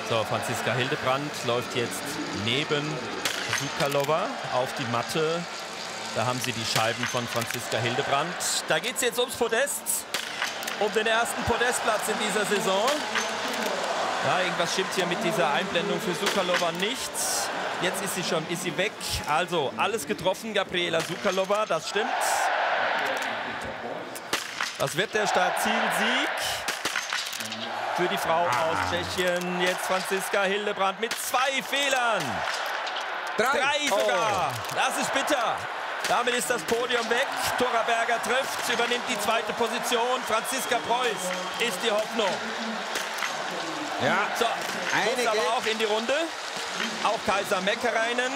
I: So, Franziska Hildebrand läuft jetzt neben Sukalova auf die Matte. Da haben Sie die Scheiben von Franziska Hildebrand. Da geht es jetzt ums Podest, um den ersten Podestplatz in dieser Saison. Ja, irgendwas stimmt hier mit dieser Einblendung für Sukalova nicht. Jetzt ist sie schon, ist sie weg. Also alles getroffen, Gabriela Sukalova, das stimmt. Das wird der Start-Ziel-Sieg für die Frau aus Tschechien. Jetzt Franziska Hildebrand mit zwei Fehlern.
J: Drei,
I: Drei sogar. Oh. Das ist bitter. Damit ist das Podium weg. Thora Berger trifft, übernimmt die zweite Position. Franziska Preuß ist die Hoffnung.
J: Ja,
I: so, muss aber auch in die Runde. Auch Kaisa Mäkäräinen.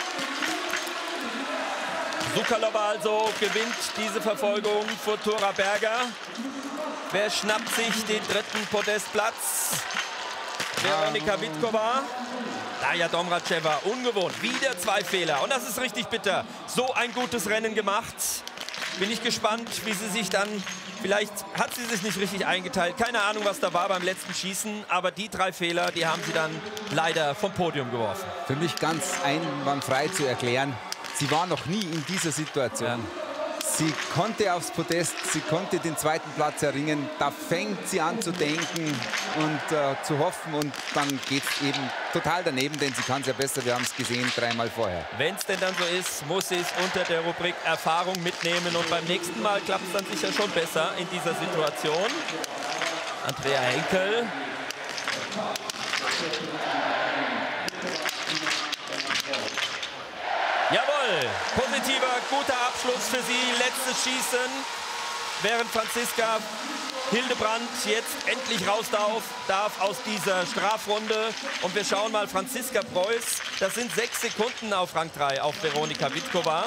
I: Sukalova also gewinnt diese Verfolgung vor Thora Berger. Wer schnappt sich den dritten Podestplatz? Veronika Vitkova. Darja Domracheva, ungewohnt. Wieder zwei Fehler. Und das ist richtig bitter. So ein gutes Rennen gemacht. Bin ich gespannt, wie sie sich dann... Vielleicht hat sie sich nicht richtig eingeteilt. Keine Ahnung, was da war beim letzten Schießen. Aber die drei Fehler, die haben sie dann leider vom Podium geworfen.
J: Für mich ganz einwandfrei zu erklären. Sie war noch nie in dieser Situation. Ja. Sie konnte aufs Podest, sie konnte den zweiten Platz erringen. Da fängt sie an zu denken und äh, zu hoffen. Und dann geht es eben total daneben, denn sie kann es ja besser. Wir haben es gesehen dreimal vorher.
I: Wenn es denn dann so ist, muss sie es unter der Rubrik Erfahrung mitnehmen. Und beim nächsten Mal klappt es dann sicher schon besser in dieser Situation. Andrea Henkel. Jawohl, positiver, guter Abschluss für sie. Letztes Schießen, während Franziska Hildebrand jetzt endlich raus darf, darf aus dieser Strafrunde. Und wir schauen mal, Franziska Preuß, das sind sechs Sekunden auf Rang drei, auf Veronika Vitkova.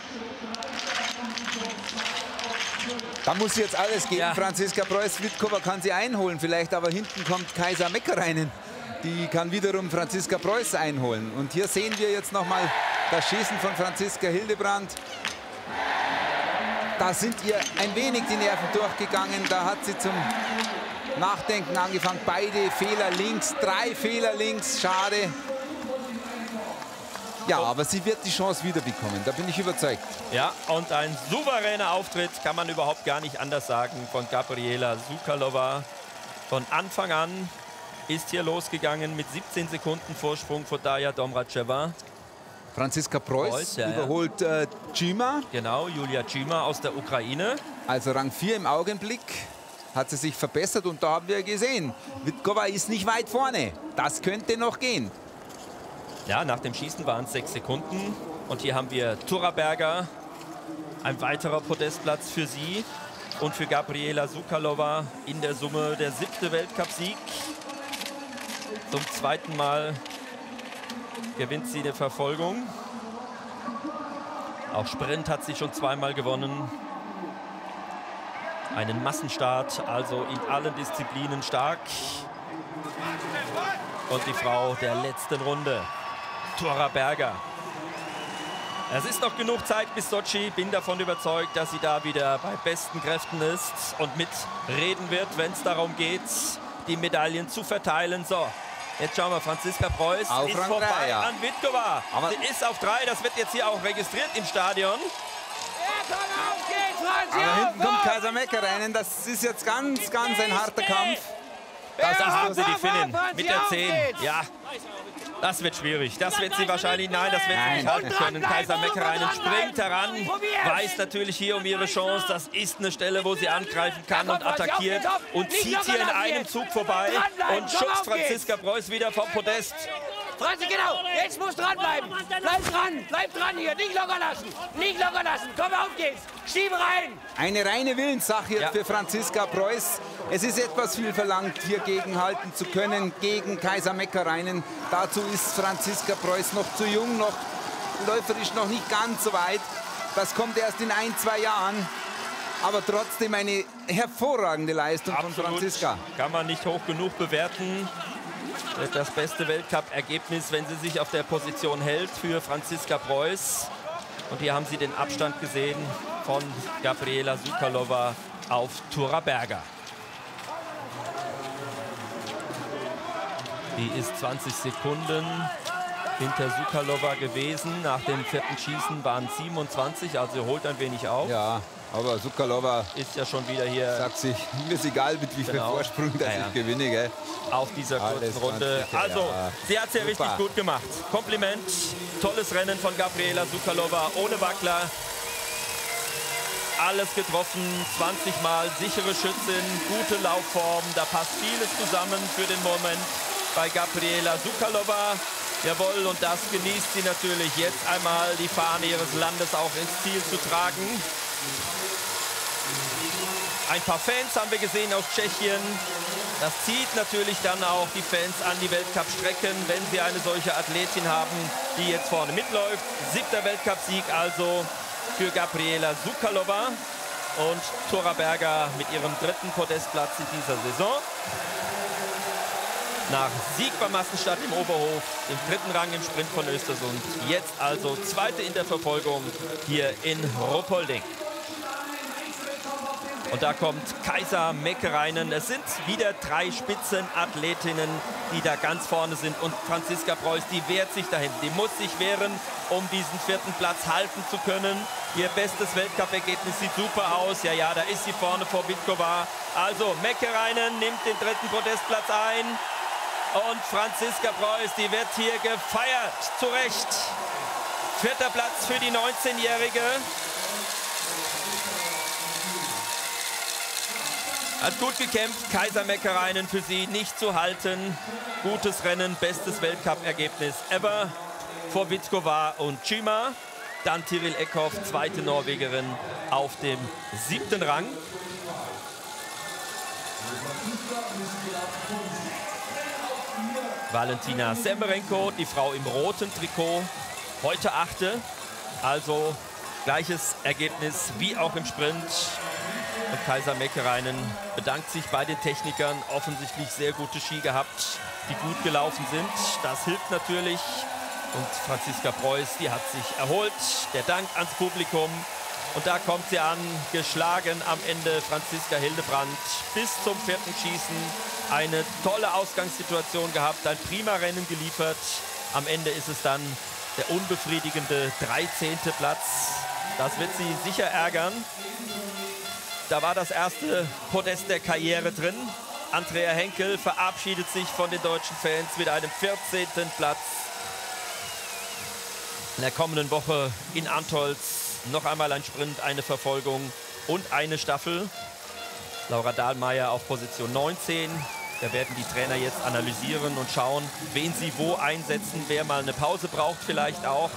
J: Da muss sie jetzt alles geben. Ja. Franziska Preuß, Vitkova kann sie einholen vielleicht, aber hinten kommt Kaisa Mäkäräinen. Die kann wiederum Franziska Preuß einholen. Und hier sehen wir jetzt noch mal das Schießen von Franziska Hildebrand. Da sind ihr ein wenig die Nerven durchgegangen. Da hat sie zum Nachdenken angefangen. Beide Fehler links, drei Fehler links. Schade. Ja, aber sie wird die Chance wieder bekommen. Da bin ich überzeugt.
I: Ja, und ein souveräner Auftritt, kann man überhaupt gar nicht anders sagen, von Gabriela Sukalova. Von Anfang an ist hier losgegangen mit siebzehn Sekunden Vorsprung vor Darja Domracheva.
J: Franziska Preuß, Preuß ja, überholt äh, Dzyma.
I: Genau, Julia Dzyma aus der Ukraine.
J: Also Rang vier im Augenblick. Hat sie sich verbessert und da haben wir gesehen, Vitkova ist nicht weit vorne. Das könnte noch gehen.
I: Ja, nach dem Schießen waren es sechs Sekunden. Und hier haben wir Thora Berger. Ein weiterer Podestplatz für sie. Und für Gabriela Sukalova in der Summe der siebte Weltcupsieg. Zum zweiten Mal gewinnt sie die Verfolgung. Auch Sprint hat sie schon zweimal gewonnen. Einen Massenstart, also in allen Disziplinen stark. Und die Frau der letzten Runde, Thora Berger. Es ist noch genug Zeit bis Sotschi. Bin davon überzeugt, dass sie da wieder bei besten Kräften ist und mitreden wird, wenn es darum geht, die Medaillen zu verteilen. So, jetzt schauen wir, Franziska Preuß
J: auf
I: ist
J: Rang
I: vorbei
J: drei, ja.
I: an Vitkova.
J: Aber
I: sie ist auf drei, das wird jetzt hier auch registriert im Stadion.
K: Ja, komm, auf geht's, Franzi,
J: Aber
K: auf,
J: hinten kommt
K: auf.
J: Kaisa Mäkäräinen. Das ist jetzt ganz, ganz ein harter Kampf.
I: Das
K: Ja,
I: ist haben sie
K: auf,
I: die
K: auf,
I: Finnin
K: auf,
I: mit der
K: auf
I: zehn.
K: geht's.
I: Ja, das wird schwierig. Das wird sie wahrscheinlich, nein, das wird sie
J: Nein.
I: nicht halten
K: Und
I: können.
K: dranbleiben,
I: Kaisa Mäkäräinen
K: und
I: springt heran,
K: Probier's.
I: weiß natürlich hier um ihre Chance. Das ist eine Stelle, wo sie angreifen kann und
K: Ja, komm, Franzi, auf
I: attackiert
K: geht's, auf.
I: und
K: Nicht
I: zieht
K: locker
I: hier in
K: lassen
I: einem
K: jetzt.
I: Zug vorbei
K: Dranbleiben,
I: und
K: komm,
I: schubst
K: auf geht's.
I: Franziska Preuß wieder vom Podest.
K: Franzi, genau, jetzt musst du dranbleiben. Bleib dran, bleib dran hier, nicht locker lassen. Nicht locker lassen, komm, auf geht's. Schiebe rein.
J: Eine reine Willenssache jetzt
I: Ja.
J: für Franziska Preuß. Es ist etwas viel verlangt, hier gegenhalten zu können gegen Kaisa Mäkäräinen. Dazu ist Franziska Preuß noch zu jung, noch läuferisch noch nicht ganz so weit. Das kommt erst in ein, zwei Jahren. Aber trotzdem eine hervorragende Leistung
I: Absolut.
J: von Franziska.
I: Kann man nicht hoch genug bewerten. Das beste Weltcup-Ergebnis, wenn sie sich auf der Position hält für Franziska Preuß. Und hier haben Sie den Abstand gesehen von Gabriela Sukalova auf Thora Berger. Die ist zwanzig Sekunden hinter Sukalova gewesen. Nach dem vierten Schießen waren es siebenundzwanzig, also sie holt ein wenig auf.
J: Ja, aber Sukalova
I: ist ja schon wieder hier.
J: Sagt sich, mir ist egal, mit wie viel
I: Genau.
J: Vorsprung, dass
I: Ja, ja.
J: ich gewinne. Gell?
I: Auf dieser kurzen
J: Alles
I: Runde.
J: ganz sicher,
I: Also,
J: ja.
I: sie hat es ja
J: Super.
I: richtig gut gemacht. Kompliment. Tolles Rennen von Gabriela Sukalova ohne Wackler. Alles getroffen, zwanzig Mal, sichere Schützin, gute Laufform. Da passt vieles zusammen für den Moment bei Gabriela Sukalova. Jawohl, und das genießt sie natürlich, jetzt einmal die Fahne ihres Landes auch ins Ziel zu tragen. Ein paar Fans haben wir gesehen aus Tschechien. Das zieht natürlich dann auch die Fans an die Weltcup-Strecken, wenn sie eine solche Athletin haben, die jetzt vorne mitläuft. Siebter Weltcupsieg also für Gabriela Sukalova und Thora Berger mit ihrem dritten Podestplatz in dieser Saison. Nach Sieg beim Massenstart im Oberhof, im dritten Rang im Sprint von Östersund. Jetzt also zweite in der Verfolgung hier in Ruhpolding. Und da kommt Kaisa Mäkäräinen. Es sind wieder drei Spitzenathletinnen, die da ganz vorne sind. Und Franziska Preuß, die wehrt sich dahin. Die muss sich wehren, um diesen vierten Platz halten zu können. Ihr bestes Weltcup-Ergebnis sieht super aus. Ja, ja, da ist sie vorne vor Witkova. Also Mäkäräinen nimmt den dritten Podestplatz ein. Und Franziska Preuß, die wird hier gefeiert. Zu Recht. Vierter Platz für die neunzehnjährige. Hat gut gekämpft, Kaisa Mäkäräinen für sie nicht zu halten. Gutes Rennen, bestes Weltcup-Ergebnis ever vor Witkova und Cima. Dann Tiril Eckhoff, zweite Norwegerin auf dem siebten Rang. Valentina Semerenko, die Frau im roten Trikot, heute achte. Also gleiches Ergebnis wie auch im Sprint. Und Kaisa Mäkäräinen bedankt sich bei den Technikern. Offensichtlich sehr gute Ski gehabt, die gut gelaufen sind. Das hilft natürlich. Und Franziska Preuß, die hat sich erholt. Der Dank ans Publikum. Und da kommt sie an, geschlagen am Ende Franziska Hildebrand bis zum vierten Schießen. Eine tolle Ausgangssituation gehabt, ein prima Rennen geliefert. Am Ende ist es dann der unbefriedigende dreizehnte Platz. Das wird sie sicher ärgern. Da war das erste Podest der Karriere drin. Andrea Henkel verabschiedet sich von den deutschen Fans mit einem vierzehnten Platz. In der kommenden Woche in Antholz noch einmal ein Sprint, eine Verfolgung und eine Staffel. Laura Dahlmeier auf Position neunzehn. Da werden die Trainer jetzt analysieren und schauen, wen sie wo einsetzen, wer mal eine Pause braucht vielleicht auch.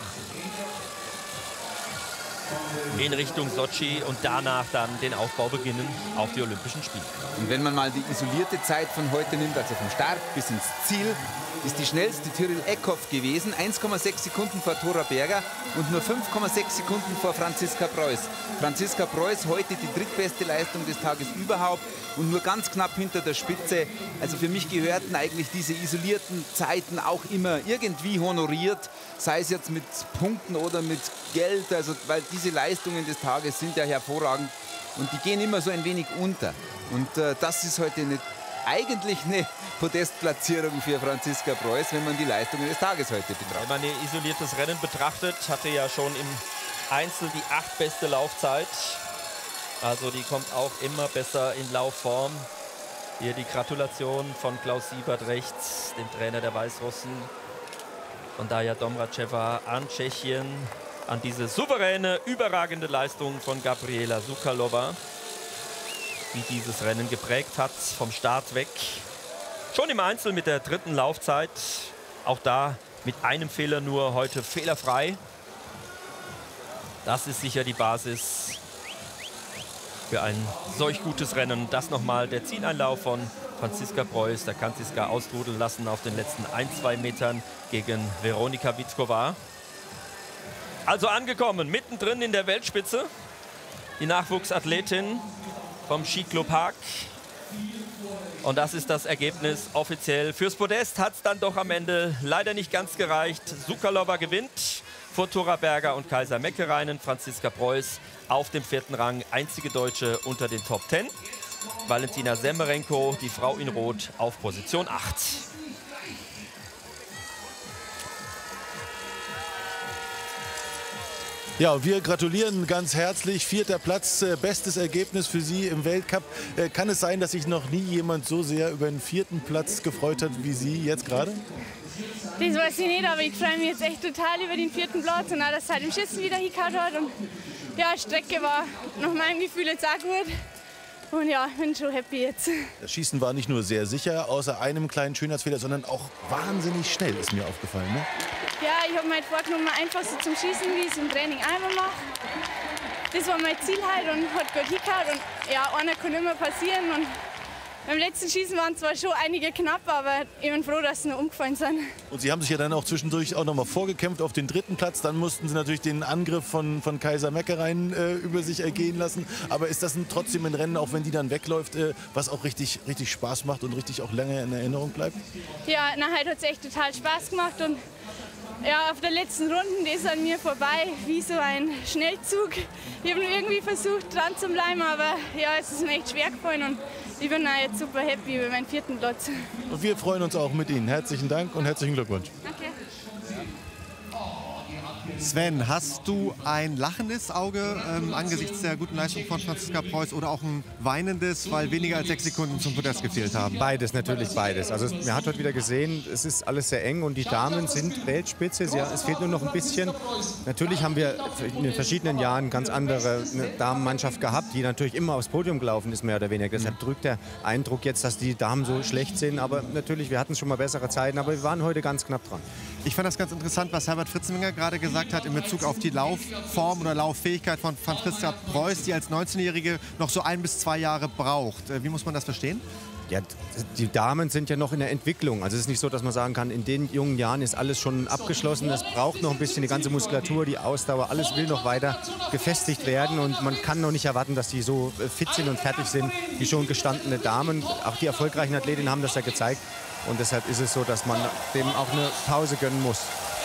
I: In Richtung Sochi und danach dann den Aufbau beginnen auf die Olympischen Spiele.
J: Und wenn man mal die isolierte Zeit von heute nimmt, also vom Start bis ins Ziel, ist die schnellste Tiril Eckhoff gewesen, eins Komma sechs Sekunden vor Thora Berger und nur fünf Komma sechs Sekunden vor Franziska Preuß. Franziska Preuß heute die drittbeste Leistung des Tages überhaupt und nur ganz knapp hinter der Spitze. Also für mich gehörten eigentlich diese isolierten Zeiten auch immer irgendwie honoriert, sei es jetzt mit Punkten oder mit Geld, also weil diese Leistungen des Tages sind ja hervorragend und die gehen immer so ein wenig unter. Und äh, das ist heute eine, eigentlich eine Podestplatzierung für Franziska Preuß, wenn man die Leistungen des Tages heute betrachtet.
I: Wenn man ein isoliertes Rennen betrachtet, hatte ja schon im Einzel die achtbeste Laufzeit. Also die kommt auch immer besser in Laufform. Hier die Gratulation von Klaus Siebert rechts, dem Trainer der Weißrussen. Und Daja Domracheva an Tschechien, an diese souveräne, überragende Leistung von Gabriela Sukalova, die dieses Rennen geprägt hat, vom Start weg. Schon im Einzel mit der dritten Laufzeit, auch da mit einem Fehler nur heute fehlerfrei. Das ist sicher die Basis für ein solch gutes Rennen. Das nochmal der Zieleinlauf von Franziska Preuß. Da kann sie es gar austrudeln lassen auf den letzten ein, zwei Metern gegen Veronika Witkova. Also angekommen, mittendrin in der Weltspitze. Die Nachwuchsathletin vom Skiclub Haag. Und das ist das Ergebnis offiziell. Fürs Podest hat es dann doch am Ende leider nicht ganz gereicht. Sukalova gewinnt vor Thora Berger und Kaisa Mäkäräinen. Franziska Preuß auf dem vierten Rang, einzige Deutsche unter den Top Ten. Valentina Semerenko, die Frau in Rot, auf Position acht.
L: Ja, wir gratulieren ganz herzlich. Vierter Platz, äh, bestes Ergebnis für Sie im Weltcup. Äh, kann es sein, dass sich noch nie jemand so sehr über den vierten Platz gefreut hat wie Sie jetzt gerade?
M: Das weiß ich nicht, aber ich freue mich jetzt echt total über den vierten Platz und auch, dass es halt im Schießen wieder hingehauen hat. Und ja, die Strecke war nach meinem Gefühl jetzt auch gut. Und ja, ich bin schon happy jetzt.
L: Das Schießen war nicht nur sehr sicher, außer einem kleinen Schönheitsfehler, sondern auch wahnsinnig schnell, ist mir aufgefallen. Ne?
M: Ja, ich habe mir halt vorgenommen, einfach so zum Schießen, wie ich es im Training einmal mache. Das war mein Ziel halt und hat gut hingehauen. Und ja, einer kann immer passieren. Und beim letzten Schießen waren zwar schon einige knapp, aber ich bin froh, dass sie noch umgefallen sind.
L: Und Sie haben sich ja dann auch zwischendurch auch noch mal vorgekämpft auf den dritten Platz. Dann mussten Sie natürlich den Angriff von, von Kaisa Mäckereien äh, über sich ergehen lassen. Aber ist das ein, trotzdem ein Rennen, auch wenn die dann wegläuft, äh, was auch richtig, richtig Spaß macht und richtig auch lange in Erinnerung bleibt?
M: Ja, nachher hat es echt total Spaß gemacht. Und ja, auf der letzten Runde, die ist an mir vorbei, wie so ein Schnellzug. Ich habe irgendwie versucht, dran zu bleiben, aber ja, es ist mir echt schwer gefallen. Und ich bin auch jetzt super happy über meinen vierten Platz.
L: Und wir freuen uns auch mit Ihnen. Herzlichen Dank und herzlichen Glückwunsch.
M: Danke.
C: Sven, hast du ein lachendes Auge ähm, angesichts der guten Leistung von Franziska Preuß oder auch ein weinendes, weil weniger als sechs Sekunden zum Podest gefehlt haben?
G: Beides, natürlich beides. Also man hat heute wieder gesehen, es ist alles sehr eng und die Damen sind Weltspitze. Sie, es fehlt nur noch ein bisschen. Natürlich haben wir in den verschiedenen Jahren ganz andere eine Damenmannschaft gehabt, die natürlich immer aufs Podium gelaufen ist, mehr oder weniger. Deshalb drückt der Eindruck jetzt, dass die Damen so schlecht sind. Aber natürlich, wir hatten schon mal bessere Zeiten, aber wir waren heute ganz knapp dran.
C: Ich fand das ganz interessant, was Herbert Fritzenberger gerade gesagt hat in Bezug auf die Laufform oder Lauffähigkeit von Franziska Preuß, die als neunzehnjährige noch so ein bis zwei Jahre braucht. Wie muss man das verstehen?
G: Ja, die Damen sind ja noch in der Entwicklung. Also es ist nicht so, dass man sagen kann, in den jungen Jahren ist alles schon abgeschlossen. Es braucht noch ein bisschen die ganze Muskulatur, die Ausdauer, alles will noch weiter gefestigt werden. Und man kann noch nicht erwarten, dass die so fit sind und fertig sind wie schon gestandene Damen. Auch die erfolgreichen Athletinnen haben das ja gezeigt. Und deshalb ist es so, dass man dem auch eine Pause gönnen muss.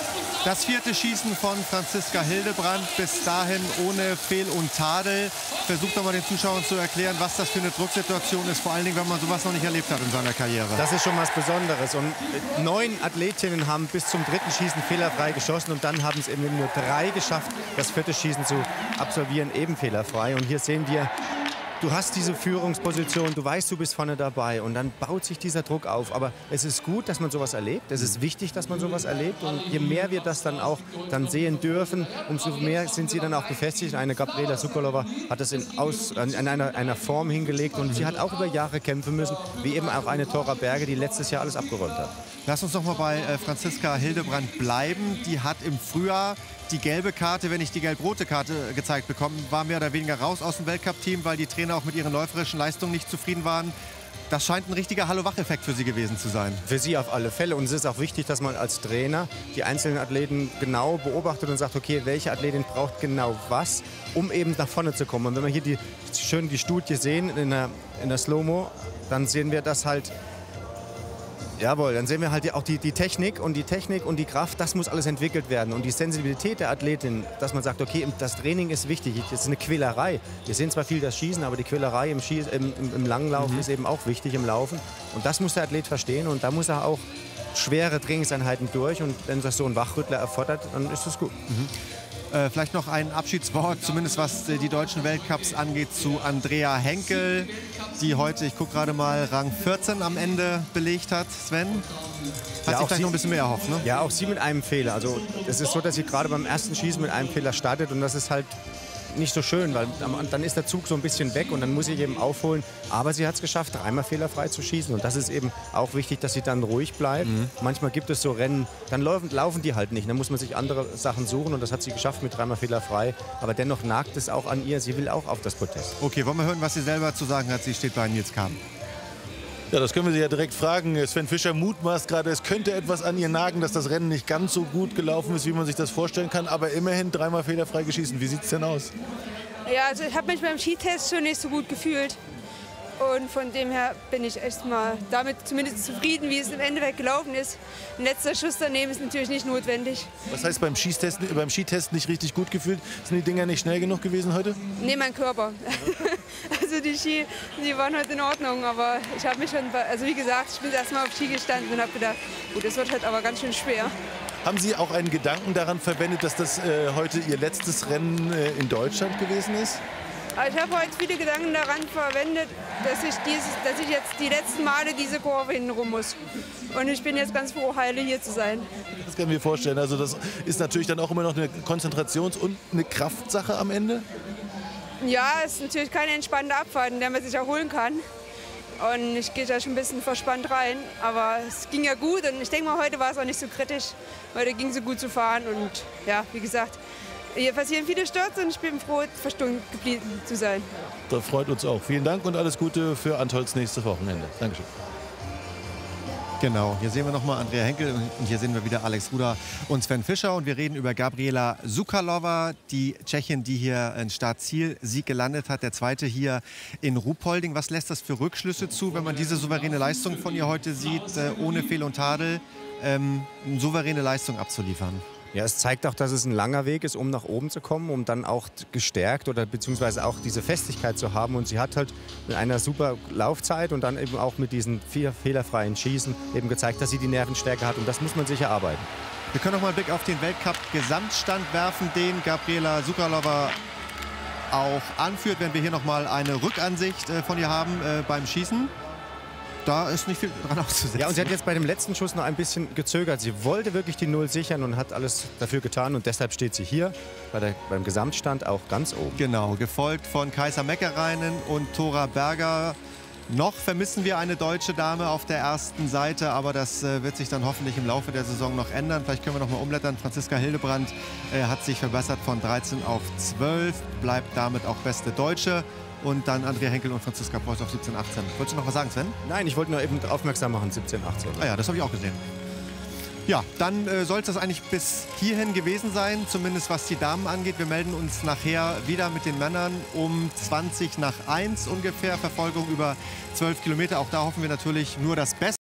C: Das vierte Schießen von Franziska Hildebrand, bis dahin ohne Fehl und Tadel. Versucht nochmal den Zuschauern zu erklären, was das für eine Drucksituation ist, vor allen Dingen, wenn man sowas noch nicht erlebt hat in seiner Karriere.
G: Das ist schon was Besonderes. Und neun Athletinnen haben bis zum dritten Schießen fehlerfrei geschossen und dann haben es eben nur drei geschafft, das vierte Schießen zu absolvieren, eben fehlerfrei. Und hier sehen wir, du hast diese Führungsposition, du weißt, du bist vorne dabei und dann baut sich dieser Druck auf. Aber es ist gut, dass man sowas erlebt. Es ist wichtig, dass man sowas erlebt. Und je mehr wir das dann auch dann sehen dürfen, umso mehr sind sie dann auch gefestigt. Eine Gabriela Sokolova hat das in, aus, in einer, einer Form hingelegt und sie hat auch über Jahre kämpfen müssen, wie eben auch eine Thora Berge, die letztes Jahr alles abgeräumt hat.
C: Lass uns noch mal bei äh, Franziska Hildebrand bleiben. Die hat im Frühjahr die gelbe Karte, wenn nicht die gelb-rote Karte gezeigt bekommen, war mehr oder weniger raus aus dem Weltcup-Team, weil die Trainer auch mit ihren läuferischen Leistungen nicht zufrieden waren. Das scheint ein richtiger Hallo-Wach-Effekt für sie gewesen zu sein.
G: Für sie auf alle Fälle. Und es ist auch wichtig, dass man als Trainer die einzelnen Athleten genau beobachtet und sagt, okay, welche Athletin braucht genau was, um eben nach vorne zu kommen. Und wenn wir hier die, schön die Studie sehen in der, in der Slow-Mo, dann sehen wir das halt. Jawohl, dann sehen wir halt auch die, die Technik und die Technik und die Kraft, das muss alles entwickelt werden. Und die Sensibilität der Athletin, dass man sagt, okay, das Training ist wichtig, das ist eine Quälerei. Wir sehen zwar viel das Schießen, aber die Quälerei im, Schieß, im, im, im Langlauf mhm. ist eben auch wichtig im Laufen. Und das muss der Athlet verstehen und da muss er auch schwere Trainingseinheiten durch. Und wenn das so ein Wachrüttler erfordert, dann ist das gut.
C: Mhm. Äh, vielleicht noch ein Abschiedswort, zumindest was äh, die deutschen Weltcups angeht, zu Andrea Henkel, die heute, ich gucke gerade mal, Rang vierzehn am Ende belegt hat. Sven? Hat
G: ja,
C: sich vielleicht
G: sie,
C: noch ein bisschen mehr erhofft, ne?
G: Ja, auch sie mit einem Fehler. Also es ist so, dass sie gerade beim ersten Schießen mit einem Fehler startet und das ist halt nicht so schön, weil dann ist der Zug so ein bisschen weg und dann muss ich eben aufholen. Aber sie hat es geschafft, dreimal fehlerfrei zu schießen und das ist eben auch wichtig, dass sie dann ruhig bleibt. Mhm. Manchmal gibt es so Rennen, dann laufen, laufen die halt nicht. Dann muss man sich andere Sachen suchen und das hat sie geschafft mit dreimal fehlerfrei. Aber dennoch nagt es auch an ihr, sie will auch auf das Podest.
C: Okay, wollen wir hören, was sie selber zu sagen hat. Sie steht bei Nils Kahn.
L: Ja, das können wir Sie ja direkt fragen. Sven Fischer mutmaßt gerade, es könnte etwas an ihr nagen, dass das Rennen nicht ganz so gut gelaufen ist, wie man sich das vorstellen kann. Aber immerhin dreimal fehlerfrei geschossen. Wie sieht es denn aus?
N: Ja, also ich habe mich beim Skitest schon nicht so gut gefühlt. Und von dem her bin ich erstmal damit zumindest zufrieden, wie es im Endeffekt gelaufen ist. Ein letzter Schuss daneben ist natürlich nicht notwendig.
L: Was heißt beim Skitest, beim Skitest nicht richtig gut gefühlt? Sind die Dinger nicht schnell genug gewesen heute?
N: Nee, mein Körper. Also die Ski, die waren heute in Ordnung, aber ich habe mich schon, also wie gesagt, ich bin erstmal auf Ski gestanden und habe gedacht, gut, das wird halt aber ganz schön schwer.
L: Haben Sie auch einen Gedanken daran verwendet, dass das äh, heute Ihr letztes Rennen äh, in Deutschland gewesen ist?
N: Ich habe heute viele Gedanken daran verwendet, dass ich, dieses, dass ich jetzt die letzten Male diese Kurve hintenrum muss. Und ich bin jetzt ganz froh, heile hier zu sein.
L: Das kann ich mir vorstellen. Also das ist natürlich dann auch immer noch eine Konzentrations- und eine Kraftsache am Ende?
N: Ja, es ist natürlich keine entspannte Abfahrt, in der man sich erholen kann. Und ich gehe da schon ein bisschen verspannt rein. Aber es ging ja gut und ich denke mal, heute war es auch nicht so kritisch. Heute ging es so gut zu fahren und ja, wie gesagt, hier passieren viele Stürze und ich bin froh, verstummt geblieben zu sein.
L: Das freut uns auch. Vielen Dank und alles Gute für Antolz nächstes Wochenende. Dankeschön.
C: Genau, hier sehen wir nochmal Andrea Henkel und hier sehen wir wieder Alex Ruda und Sven Fischer. Und wir reden über Gabriela Sukalova, die Tschechin, die hier einen Start-Ziel-Sieg gelandet hat. Der zweite hier in Ruhpolding. Was lässt das für Rückschlüsse zu, wenn man diese souveräne Leistung von ihr heute sieht, ohne Fehl und Tadel, ähm, eine souveräne Leistung abzuliefern?
G: Ja, es zeigt auch, dass es ein langer Weg ist, um nach oben zu kommen, um dann auch gestärkt oder beziehungsweise auch diese Festigkeit zu haben. Und sie hat halt mit einer super Laufzeit und dann eben auch mit diesen vier fehlerfreien Schießen eben gezeigt, dass sie die Nervenstärke hat. Und das muss man sicher arbeiten.
C: Wir können noch mal einen Blick auf den Weltcup-Gesamtstand werfen, den Gabriela Sukalova auch anführt, wenn wir hier noch mal eine Rückansicht äh, von ihr haben äh, beim Schießen. Da ist nicht viel dran auszusetzen.
G: Ja, und sie hat jetzt bei dem letzten Schuss noch ein bisschen gezögert. Sie wollte wirklich die Null sichern und hat alles dafür getan. Und deshalb steht sie hier bei der, beim Gesamtstand auch ganz oben.
C: Genau, gefolgt von Kaisa Mäkäräinen und Thora Berger. Noch vermissen wir eine deutsche Dame auf der ersten Seite, aber das äh, wird sich dann hoffentlich im Laufe der Saison noch ändern. Vielleicht können wir noch mal umblättern. Franziska Hildebrand äh, hat sich verbessert von dreizehn auf zwölf, bleibt damit auch beste Deutsche. Und dann Andrea Henkel und Franziska Preuß auf siebzehn, achtzehn. Wolltest du noch was sagen, Sven?
G: Nein, ich wollte nur eben aufmerksam machen, siebzehn, achtzehn.
C: Ah ja, das habe ich auch gesehen. Ja, dann äh, soll es das eigentlich bis hierhin gewesen sein, zumindest was die Damen angeht. Wir melden uns nachher wieder mit den Männern um zwanzig nach eins ungefähr. Verfolgung über zwölf Kilometer. Auch da hoffen wir natürlich nur das Beste.